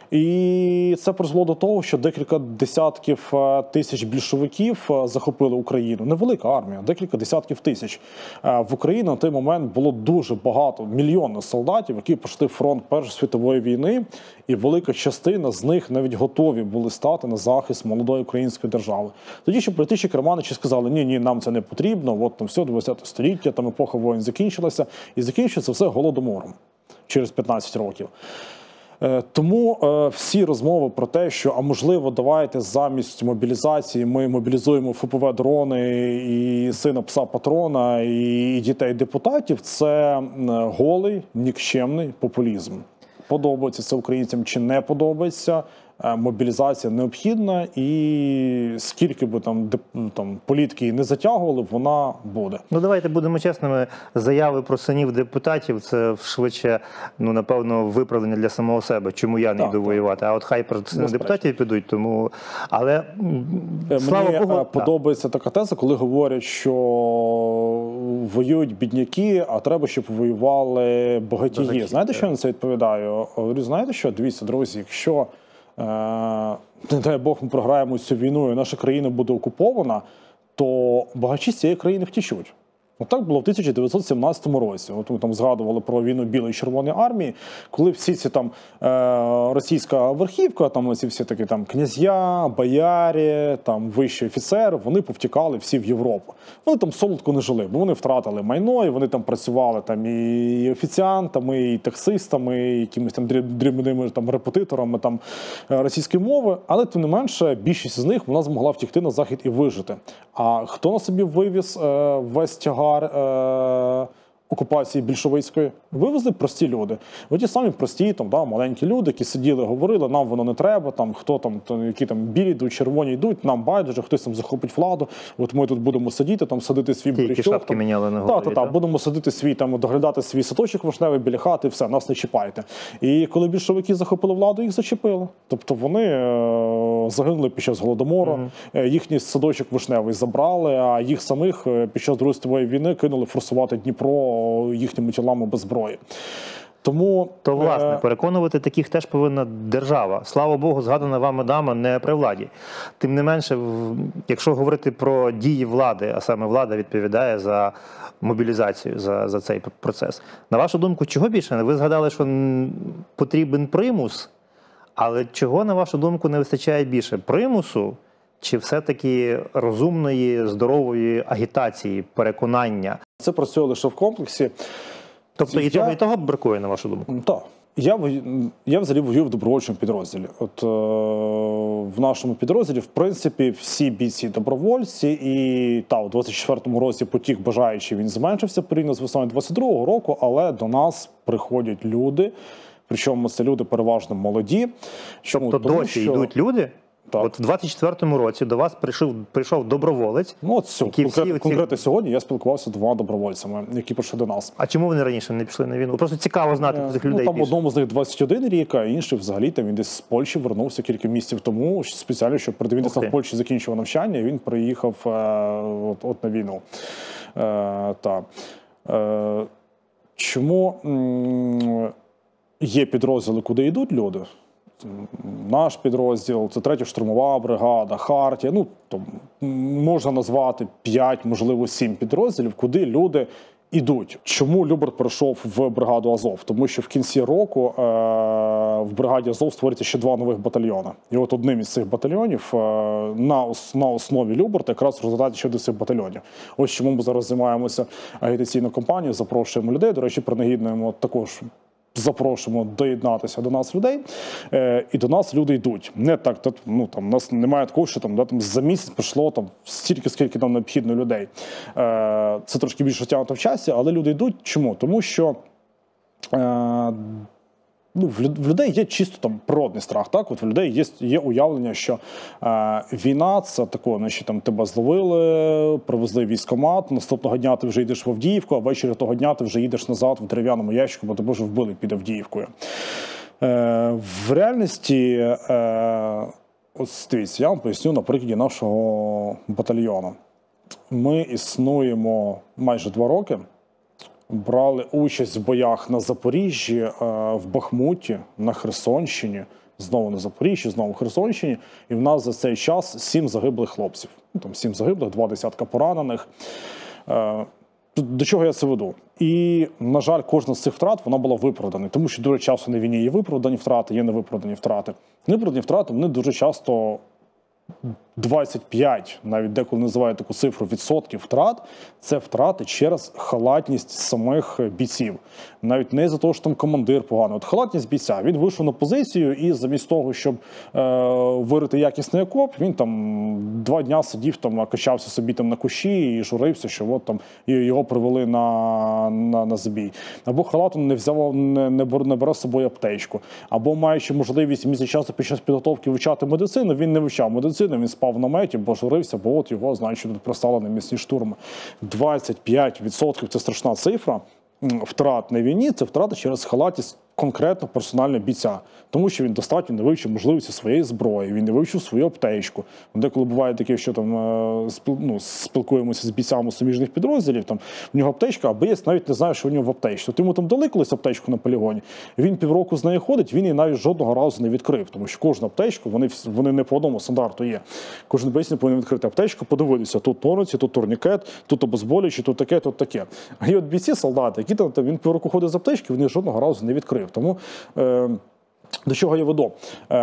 Speaker 1: І це призвело до того, що декілька десятків тисяч більшовиків захопили Україну. Невелика армія, декілька десятків тисяч. В Україні на той момент було дуже багато, мільйони солдатів, які пішли в фронт Першої світової війни, і велика частина з них навіть готові були стати на захист молодої української держави. Тоді ще політичні керманичі сказали, ні, нам це не потрібно, от там все, 20 століття, там епоха воєн закінчилася, і закінчиться все голодомором через 15 років. Тому всі розмови про те, що, а можливо, давайте замість мобілізації ми мобілізуємо ФПВ-дрони і сина пса-патрона, і дітей депутатів, це голий, нікчемний популізм. Подобається це українцям чи не подобається, мобілізація необхідна, і скільки би там політики не затягували, вона буде.
Speaker 2: Ну, давайте будемо чесними, заяви про синів депутатів – це швидше, напевно, виправдання для самого себе, чому я не йду воювати. А от хай про синів депутатів підуть, тому… Але, слава Богу…
Speaker 1: Мені подобається така теза, коли говорять, що воюють бідняки, а треба, щоб воювали багатії. Знаєте, що я на це відповідаю? Говорю, знаєте що? Дивіться, друзі, якщо не дай Бог, ми програємо цю війну і наша країна буде окупована, то багачі з цієї країни втічуть. Так було в 1917 році. От ми там згадували про війну Білої і Червоної армії, коли всі ці там російська верхівка, там ці всі такі там князя, боярі, там вищі офіцери, вони повтікали всі в Європу. Вони там солодко не жили, бо вони втратили майно, і вони там працювали там і офіціантами, і таксистами, і якимись там дрібними там репетиторами там російської мови, але тим не менше більшість з них вона змогла втікти на захід і вижити. А хто на собі вивіз весь тягар окупації більшовицької? Вивезли прості люди. Ті самі прості, маленькі люди, які сиділи, говорили, нам воно не треба, хто там, які там білі йдуть, червоні йдуть, нам байдуже, хтось там захопить владу, от ми тут будемо сидіти, садити свій бурячок.
Speaker 2: Шапки міняли на голові.
Speaker 1: Будемо садити свій, доглядати свій садочок вишневий біля хати, все, нас не чіпайте. І коли більшовики захопили владу, їх зачепили. Тобто вони загинули під час Голодомору, їхній садочок вишневий забрали, а їх самих під час Другої світової війни кинули форсувати Дніпро їхніми тілами без зброї. Тому,
Speaker 2: власне, переконувати таких теж повинна держава. Слава Богу, згадана вами дама не при владі. Тим не менше, якщо говорити про дії влади, а саме влада відповідає за мобілізацію, за цей процес. На вашу думку, чого більше? Ви згадали, що потрібен примус, але чого, на вашу думку, не вистачає більше? Примусу чи все-таки розумної, здорової агітації, переконання?
Speaker 1: Це працює лише в комплексі.
Speaker 2: Тобто і того бракує, на вашу думку?
Speaker 1: Так. Я взагалі воюю в добровольчому підрозділі. В нашому підрозділі, в принципі, всі бійці добровольці, і у 24-му році потік бажаючий він зменшився порівняно з весною 22-го року, але до нас приходять люди, причому це люди переважно молоді.
Speaker 2: Тобто досі йдуть люди? Так. От в 24-му році до вас прийшов доброволець.
Speaker 1: Конкретно сьогодні я спілкувався з 2 добровольцями, які прийшли до нас.
Speaker 2: А чому вони раніше не пішли на війну? Просто цікаво знати про цих людей.
Speaker 1: Одному з них 21 рік, а інший взагалі він десь з Польщі вернувся кілька місяців тому, спеціально, щоб він в Польщі закінчував навчання, і він приїхав на війну. Чому є підрозділи, куди йдуть люди? Наш підрозділ, це 3-я штурмова бригада, Хартія, можна назвати 5, можливо 7 підрозділів, куди люди йдуть. Чому Люберт перейшов в бригаду Азов? Тому що в кінці року в бригаді Азов створюється ще 2 нових батальйони. І от одним із цих батальйонів на основі Люберта якраз в результаті щодо цих батальйонів. Ось чому ми зараз займаємося агітаційною кампанією, запрошуємо людей, до речі, принагідно також запрошуємо доєднатися до нас людей, і до нас люди йдуть. Не так, у нас немає такого, що за місяць прийшло стільки, скільки нам необхідно людей. Це трошки більше розтягнуто в часі, але люди йдуть. Чому? Тому що в людей є чисто природний страх. Так? От в людей є уявлення, що війна – це таке, тебе зловили, привезли в військкомат, наступного дня ти вже йдеш в Авдіївку, а ввечері того дня ти вже їдеш назад в дерев'яному ящику, бо тебе вже вбили під Авдіївкою. В реальності, дивіться, я вам поясню на прикладі нашого батальйону. Ми існуємо майже 2 роки. брали участь в боях на Запоріжжі, в Бахмуті, на Херсонщині, знову на Запоріжжі, знову в Херсонщині, і в нас за цей час 7 загиблих хлопців. Ну, там 7 загиблих, 2 десятка поранених. До чого я це веду? І, на жаль, кожна з цих втрат вона була виправдана, тому що дуже часто на війні є виправдані втрати, є невиправдані втрати. Невиправдані втрати, вони дуже часто 25, навіть деколи називають таку цифру, відсотків втрат, це втрати через халатність самих бійців. Навіть не за те, що там командир поганий. От халатність бійця. Він вийшов на позицію і замість того, щоб вирити якісний окоп, він там 2 дня сидів, там, качався собі там на кущі і журився, що от там його привели на забій. Або халатом не бере з собою аптечку. Або маючи можливість місяць часу під час підготовки вивчати медицину, він не вивчав медицину, він спав в наметі, бо журився, бо от його, значить, тут пристали на місні штурми. 25% – це страшна цифра. Втрат на війні – це втрати через халатність конкретно персонального бійця. Тому що він достатньо не вивчив можливості своєї зброї, він не вивчив свою аптечку. Деколи буває таке, що там спілкуємося з бійцями суміжних підрозділів, там в нього аптечка, а боєць навіть не знає, що у нього в аптечці. От йому там дали колись аптечку на полігоні, він півроку з нею ходить, він її навіть жодного разу не відкрив, тому що кожну аптечку, вони не по одному стандарту є. Кожен боєць не повинен відкрити аптечку, подивитися, тут ножиці, тут турнікет, тут обезболюючі, тут таке, тут таке. А є от бійці, солдати, які там, він півроку ходить з аптечки, вони жодного разу не відкрив. Тому до чого я веду?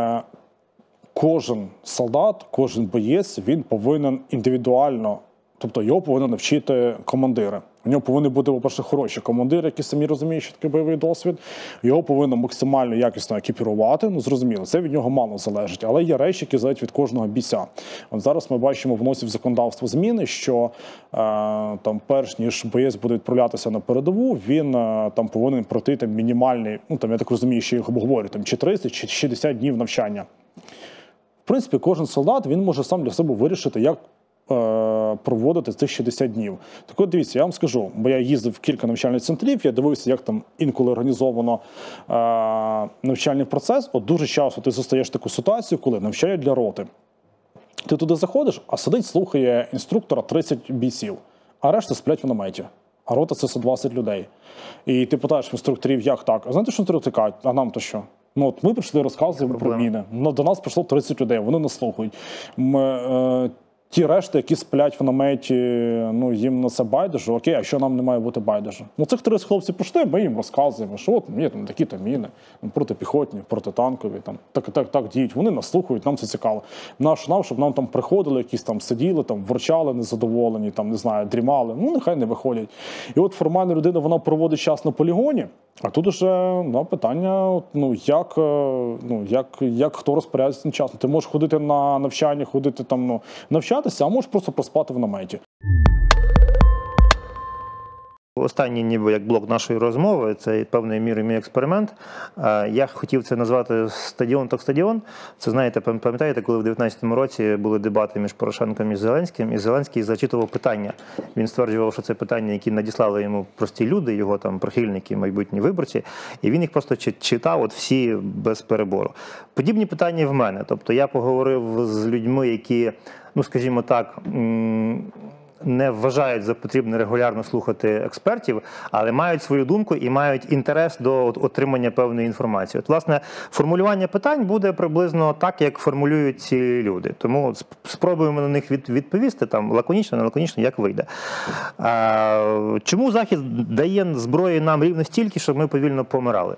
Speaker 1: Кожен солдат, кожен боєць, він повинен індивідуально, тобто його повинен навчити командири. У нього повинні бути, по-перше, хороші командири, які самі розуміють, що таке бойовий досвід. Його повинно максимально якісно екіпірувати. Ну, зрозуміло, це від нього мало залежить. Але є речі, які залежать від кожного бійця. От зараз ми бачимо, вносять в законодавство зміни, що там, перш ніж боєць буде відправлятися на передову, він там повинен пройти там мінімальний, ну там я так розумію, що їх обговорюють, там чи 30, чи 60 днів навчання. В принципі, кожен солдат, він може сам для себе вирішити, як проводити цих 60 днів. Так от дивіться, я вам скажу, бо я їздив в кілька навчальних центрів, я дивився, як там інколи організовано навчальний процес. От дуже часто ти застаєш таку ситуацію, коли навчають для роти. Ти туди заходиш, а сидить, слухає інструктора 30 бійців, а решта сплять в наметі. А рота – це 120 людей. І ти питаєш інструкторів, як так? А знаєте, що інструктори кажуть? А нам то що? Ну, от ми прийшли, розказуємо про міни. До нас прийшло 30 людей, вони нас слухають. Ті решти, які сплять в наметі, ну, їм на це байдуже, окей, а що нам не має бути байдуже? Ну, цих 30 хлопців прийшли, ми їм розказуємо, що от є там такі-то міни, протипіхотні, протитанкові, там, так діють. Вони нас слухають, нам це цікаво. Щоб нам там приходили, якісь там сиділи, там, ворчали незадоволені, там, не знаю, дрімали, ну, нехай не виходять. І от формальна людина, вона проводить час на полігоні, а тут уже питання, як хто розпоряджається цим часом. Ти можеш ходити на навчання, ходити там, навчатися, а можеш просто проспати в наметі.
Speaker 2: Останній ніби як блок нашої розмови, це певною мірою мій експеримент. Я хотів це назвати «Стадіон так стадіон». Це, знаєте, пам'ятаєте, коли в 2019 році були дебати між Порошенком і Зеленським, і Зеленський зачитував питання. Він стверджував, що це питання, які надіслали йому прості люди, його там прихильники, майбутні виборці, і він їх просто читав от всі без перебору. Подібні питання в мене. Тобто я поговорив з людьми, які, ну, скажімо так, не вважають за потрібне регулярно слухати експертів, але мають свою думку і мають інтерес до отримання певної інформації. От, власне, формулювання питань буде приблизно так, як формулюють ці люди. Тому спробуємо на них відповісти, там, лаконічно, не лаконічно, як вийде. Чому Захід дає зброї нам рівно стільки, щоб ми повільно помирали?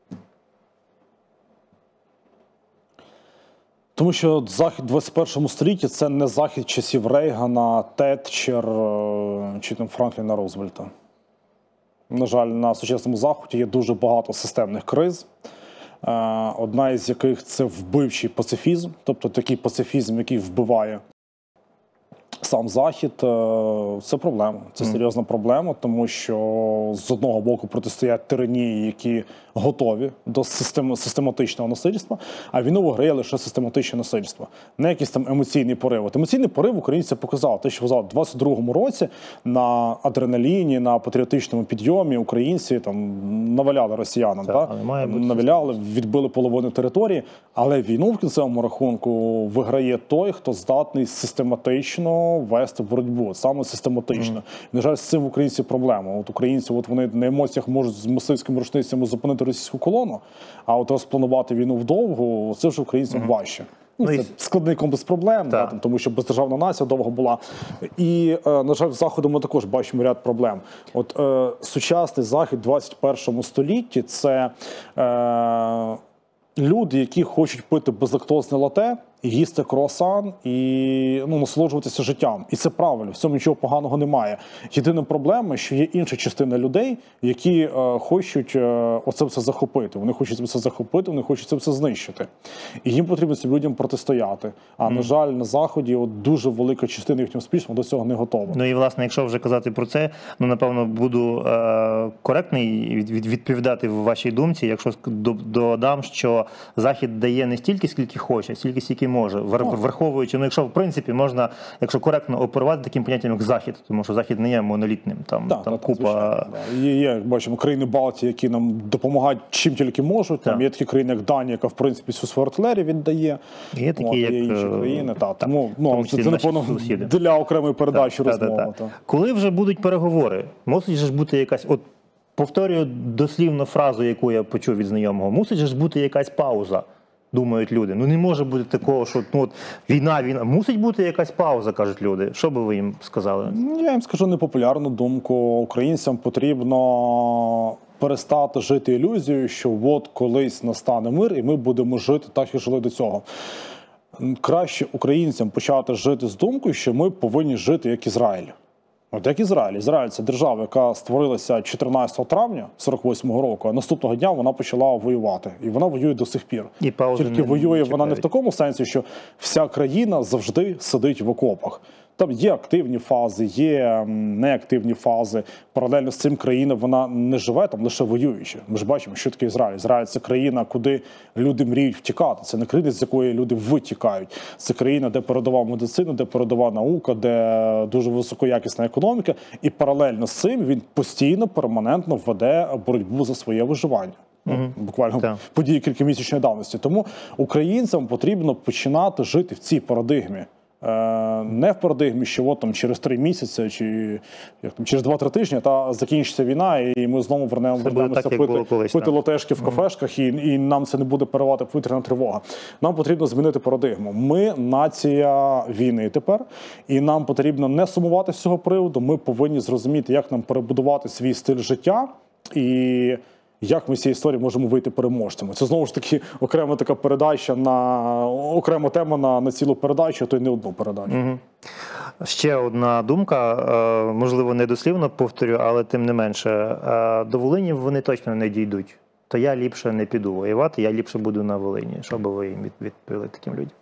Speaker 1: Тому що Захід в 21 столітті – це не Захід часів Рейгана, Тетчер чи там Франкліна Рузвельта. На жаль, на сучасному Заході є дуже багато системних криз. Одна із яких – це вбивчий пацифізм, тобто такий пацифізм, який вбиває сам Захід. Це проблема, це серйозна проблема, тому що з одного боку протистоять тиранії, які готові до систематичного насильства, а війну виграє лише систематичне насильство. Не якийсь там емоційний порив. От емоційний порив українці показали. Те, що в 22-му році на адреналіні, на патріотичному підйомі українці там наваляли росіянам. Наваляли, відбили половину території, але війну в кінцевому рахунку виграє той, хто здатний систематично систематично вести боротьбу, саме систематично. На жаль, з цим в українців проблема. От українці, от вони на емоціях можуть з мисливськими рушницями зупинити російську колону, а от розпланувати війну вдовгу, це вже українцям важче. Це складний комплекс проблем, тому що бездержавна нація довго була. І, на жаль, з Заходом ми також бачимо ряд проблем. От сучасний Захід в 21 столітті – це люди, які хочуть пити безлактозне лате, їсти круасан і насолоджуватися життям. І це правильно, в цьому нічого поганого немає. Єдина проблема, що є інша частина людей, які хочуть оце все захопити. Вони хочуть це все захопити, вони хочуть це все знищити. І їм потрібно цим людям протистояти. А, на жаль, на Заході дуже велика частина їхнього суспільства до цього не готова.
Speaker 2: Ну і, власне, якщо вже казати про це, напевно, буду коректний відповідати в вашій думці, якщо додам, що Захід дає не стільки, скільки хоче, стільки, скільки може, враховуючи, якщо в принципі можна, якщо коректно оперувати таким поняттям, як Захід, тому що Захід не є монолітним, там купа...
Speaker 1: Є, бачимо, країни Балтії, які нам допомагають чим тільки можуть, там є такі країни, як Данія, яка в принципі всю свою артилерію віддає,
Speaker 2: є такі, як
Speaker 1: інші країни, тому це, напевно, для окремої передачі розмови.
Speaker 2: Коли вже будуть переговори, мусить ж бути якась, от повторюю дослівно фразу, яку я почув від знайомого, мусить ж бути якась пауза. Думають люди. Не може бути такого, що війна. Мусить бути якась пауза, кажуть люди. Що би ви їм сказали?
Speaker 1: Я їм скажу непопулярну думку. Українцям потрібно перестати жити ілюзією, що от колись настане мир і ми будемо жити так, як жили до цього. Краще українцям почати жити з думкою, що ми повинні жити як Ізраїль. От як Ізраїль. Ізраїль – це держава, яка створилася 14 травня 48-го року, а наступного дня вона почала воювати. І вона воює до сих пір.
Speaker 2: І
Speaker 1: тільки воює вона не в такому сенсі, що вся країна завжди сидить в окопах. Там є активні фази, є неактивні фази. Паралельно з цим країна, вона не живе там лише воюючи. Ми ж бачимо, що таке Ізраїль. Ізраїль – це країна, куди люди мріють втікати. Це не країна, з якої люди витікають. Це країна, де передова медицина, де передова наука, де дуже високоякісна економіка. І паралельно з цим він постійно, перманентно веде боротьбу за своє виживання. Буквально події кількомісячної давності. Тому українцям потрібно починати жити в цій парадигмі. Не в парадигмі, що от там через 3 місяці чи через 2-3 тижні закінчиться війна, і ми знову вернемося пити латешки в кафешках, і нам це не буде переривати повітряна тривога. Нам потрібно змінити парадигму. Ми нація війни тепер, і нам потрібно не сумувати з цього приводу. Ми повинні зрозуміти, як нам перебудувати свій стиль життя і як ми з цієї історії можемо вийти переможцями. Це, знову ж таки, окрема така передача, окрема тема на цілу передачу, а то й не одну передачу.
Speaker 2: Ще одна думка, можливо, не дослівно повторю, але тим не менше. До Волині вони точно не дійдуть. То я ліпше не піду воювати, я ліпше буду на Волині. Що би ви їм відповіли таким людям?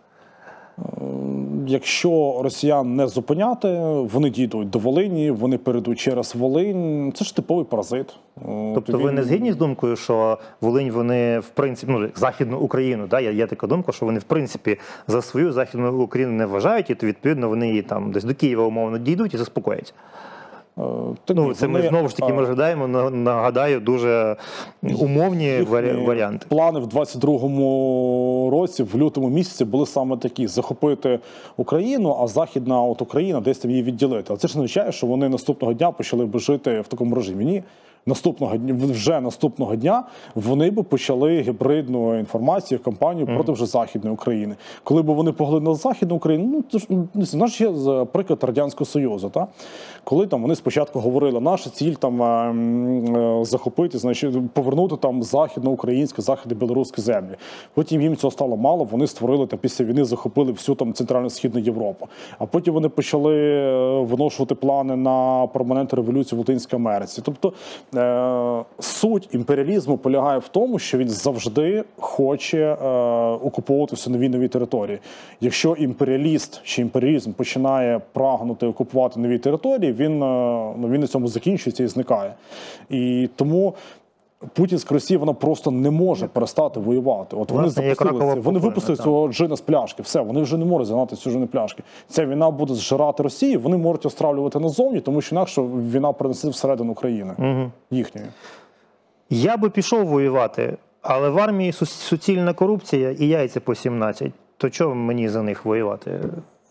Speaker 1: Якщо росіян не зупиняти, вони дійдуть до Волині, вони перейдуть через Волинь. Це ж типовий паразит.
Speaker 2: Тобто ви не згідні з думкою, що Волинь вони, в принципі, Західну Україну, є така думка, що вони, в принципі, за свою Західну Україну не вважають, і то, відповідно, вони там десь до Києва умовно дійдуть і заспокояться. Це ми знову ж таки розглядаємо, нагадаю, дуже умовні варіанти.
Speaker 1: Плани в 22-му році, в лютому місяці, були саме такі: захопити Україну, а Західна Україна десь там її відділити. Але це ж не означає, що вони наступного дня почали б жити в такому режимі. Ні. Вже наступного дня вони б почали гібридну інформацію, кампанію проти вже Західної України. Коли б вони поглинули Західну Україну, у нас є приклад Радянського Союзу, коли там вони спочатку говорили, наша ціль там захопити, повернути там західноукраїнські, західно-білоруські землі. Потім їм цього стало мало, вони створили там після війни, захопили всю там Центрально-Східну Європу. А потім вони почали виношувати плани на перманентну революцію в Латинській Америці. Тобто суть імперіалізму полягає в тому, що він завжди хоче окуповувати все нові території. Якщо імперіаліст чи імперіалізм починає прагнути окупувати нові території, він на цьому закінчується і зникає. І тому путінська Росія, вона просто не може перестати воювати. От вони випустили цього джина з пляшки. Все, вони вже не можуть загнати цю джина пляшки. Ця війна буде зжирати Росію, вони можуть остравлювати назовні, тому що інакше війна принесе всередину країни. Їхньої.
Speaker 2: Я би пішов воювати, але в армії суцільна корупція і яйця по 17. То чого мені за них воювати?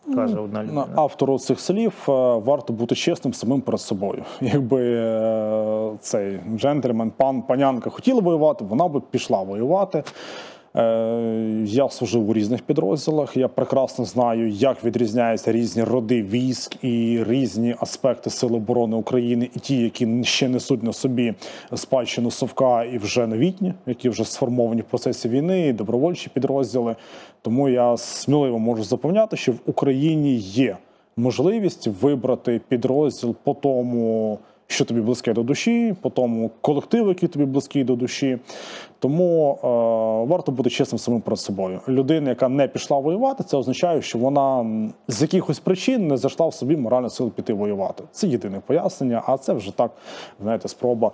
Speaker 2: каже одна людина.
Speaker 1: Автору цих слів варто бути чесним самим перед собою. Якби цей джентльмен, панянка хотіла воювати, вона б пішла воювати. Я служив у різних підрозділах, я прекрасно знаю, як відрізняються різні роди військ і різні аспекти Сил оборони України, і ті, які ще несуть на собі спадщину Совка і вже новітні, які вже сформовані в процесі війни, і добровольчі підрозділи. Тому я сміливо можу запевняти, що в Україні є можливість вибрати підрозділ по тому, що тобі близьке до душі, по тому колективу, який тобі близький до душі. Тому варто бути чесним самим перед собою. Людина, яка не пішла воювати, це означає, що вона з якихось причин не знайшла в собі моральну силу піти воювати. Це єдине пояснення, а це вже так, знаєте, спроба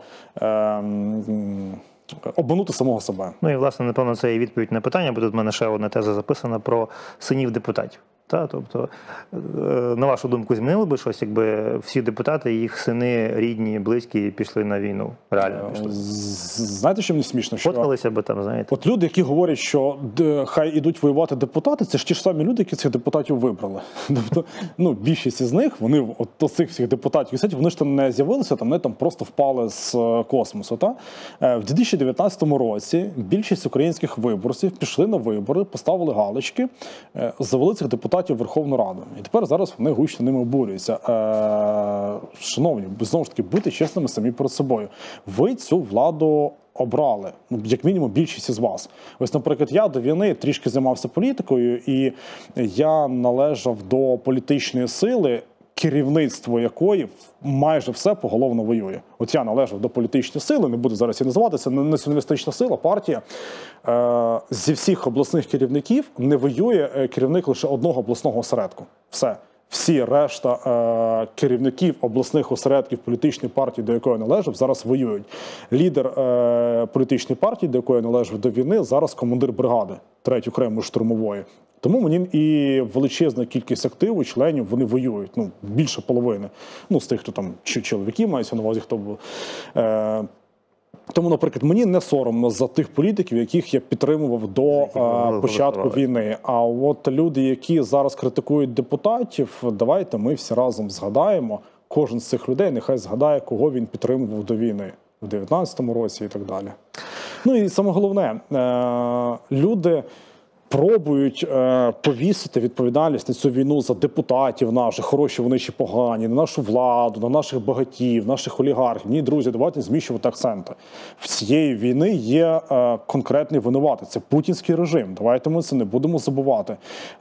Speaker 1: обманути самого себе.
Speaker 2: Ну і, власне, напевно, це і відповідь на питання, бо тут в мене ще одна теза записана про синів депутатів. Тобто, на вашу думку, змінили би щось, якби всі депутати, їх сини, рідні, близькі пішли на війну? Реально пішли?
Speaker 1: Знаєте, що мені смішно?
Speaker 2: Фоткалися би там, знаєте.
Speaker 1: От люди, які говорять, що хай ідуть воювати депутати, це ж ті ж самі люди, які цих депутатів вибрали. Тобто, більшість із них, вони, от цих всіх депутатів, вони ж там не з'явилися, вони там просто впали з космосу. В 2019 році більшість українських виборців пішли на вибори, поставили галочки, завели цих депутатів в Верховну Раду. І тепер зараз вони гучно ними обурюються. Шановні, знову ж таки, будьте чесними самі перед собою. Ви цю владу обрали, як мінімум більшість із вас. Ось, наприклад, я до війни трішки займався політикою, і я належав до політичної сили, керівництво якої майже все поголовно воює. От я належав до політичної сили, не буду зараз її називати, це націоналістична сила, партія. Зі всіх обласних керівників не воює керівник лише одного обласного осередку. Все. Всі решта керівників обласних осередків політичної партії, до якої я належав, зараз воюють. Лідер політичної партії, до якої я належав до війни, зараз командир бригади 3-ї окремої штурмової. Тому мені і величезна кількість активу, членів, вони воюють. Більше половини. з тих, хто там чоловіків мається на увазі, хто був. Тому, наприклад, мені не соромно за тих політиків, яких я підтримував до початку війни. А от люди, які зараз критикують депутатів, давайте ми всі разом згадаємо, кожен з цих людей нехай згадає, кого він підтримував до війни в 19-му році і так далі. І саме головне, люди пробують повісити відповідальність на цю війну за депутатів наших, хороші вони чи погані, на нашу владу, на наших багатіїв, наших олігархів. Ні, друзі, давайте зміщувати акценти. В цієї війни є конкретний винуватець. Це путінський режим. Давайте ми це не будемо забувати.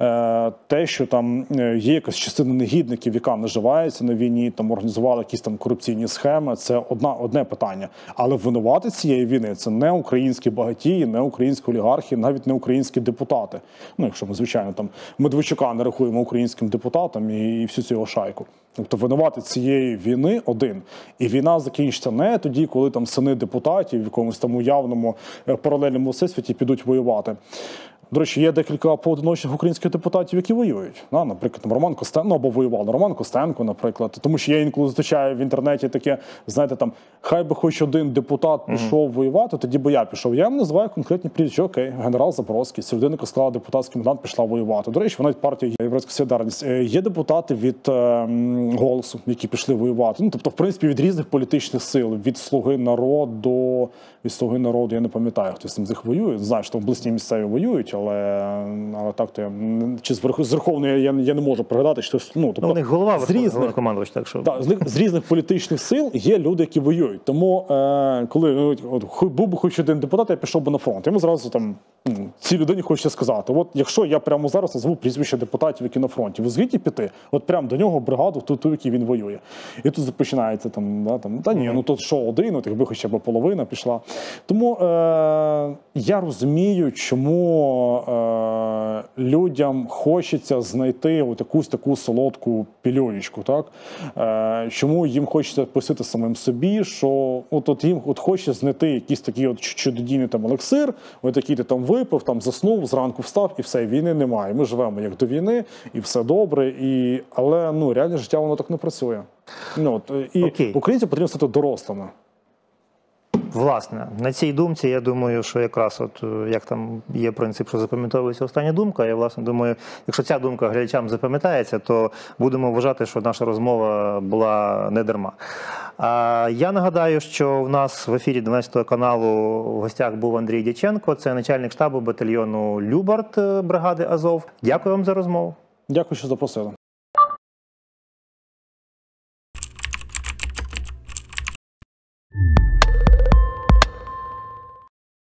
Speaker 1: Те, що там є якась частина негідників, яка наживається на війні, там організували якісь там корупційні схеми, це одне питання. Але винуватець цієї війни – це не українські багатії, не українські олігархи, навіть не українські депутати. Якщо ми, звичайно, там Медведчука не рахуємо українським депутатом і всю цю його шайку. Тобто винувати цієї війни один. І війна закінчиться не тоді, коли там сини депутатів в якомусь там уявному паралельному всесвіті підуть воювати. До речі, є декілька поодиночних українських депутатів, які воюють. Наприклад, Роман Костенко, або воював Роман Костенко, наприклад. Тому що я інколи зустрічаю в інтернеті таке, знаєте, там, хай би хоч один депутат пішов воювати, тоді би я пішов. Я вам називаю конкретні прізвища. Окей, генерал Забродський, це людина, яка склала депутатський мандат, пішла воювати. До речі, вона від партії «Європейська солідарність». Є депутати від «Голосу», які пішли воювати. Тобто, в принципі, від різних політичних сил, від «Слуги народу», я не пам'ятаю, хто з них воює. Знаю, що в обласні місцеві воюють, але так то чи з Верховної я не можу пригадати, що тобто,
Speaker 2: у них голова Верховний, так що
Speaker 1: з різних політичних сил є люди, які воюють. Тому коли був би хоч один депутат, я пішов би на фронт. Йому зразу там цій людині хочеться сказати: от якщо я прямо зараз назву прізвище депутатів, які на фронті, ви згідні піти? От прямо до нього бригаду, ту, якій він воює. І тут починається то що один, от якби хоча б половина пішла. Тому я розумію, чому людям хочеться знайти от якусь таку солодку пілюлечку, так? Чому їм хочеться писати самим собі, що от їм хочеться знайти якийсь такий от чудодійний там елексир, от який ти там випив, там заснув, зранку встав і все, війни немає. Ми живемо як до війни, і все добре, але реальне життя воно так не працює. І українцям потрібно стати дорослими.
Speaker 2: Власне, на цій думці, я думаю, що якраз от як там є принцип, що запам'ятовується остання думка, я, власне, думаю, якщо ця думка глядачам запам'ятається, то будемо вважати, що наша розмова була не дарма. Я нагадаю, що в нас в ефірі 12 каналу в гостях був Андрій Дяченко, це начальник штабу батальйону «Любарт» бригади «Азов». Дякую вам за розмову.
Speaker 1: Дякую, що запросили.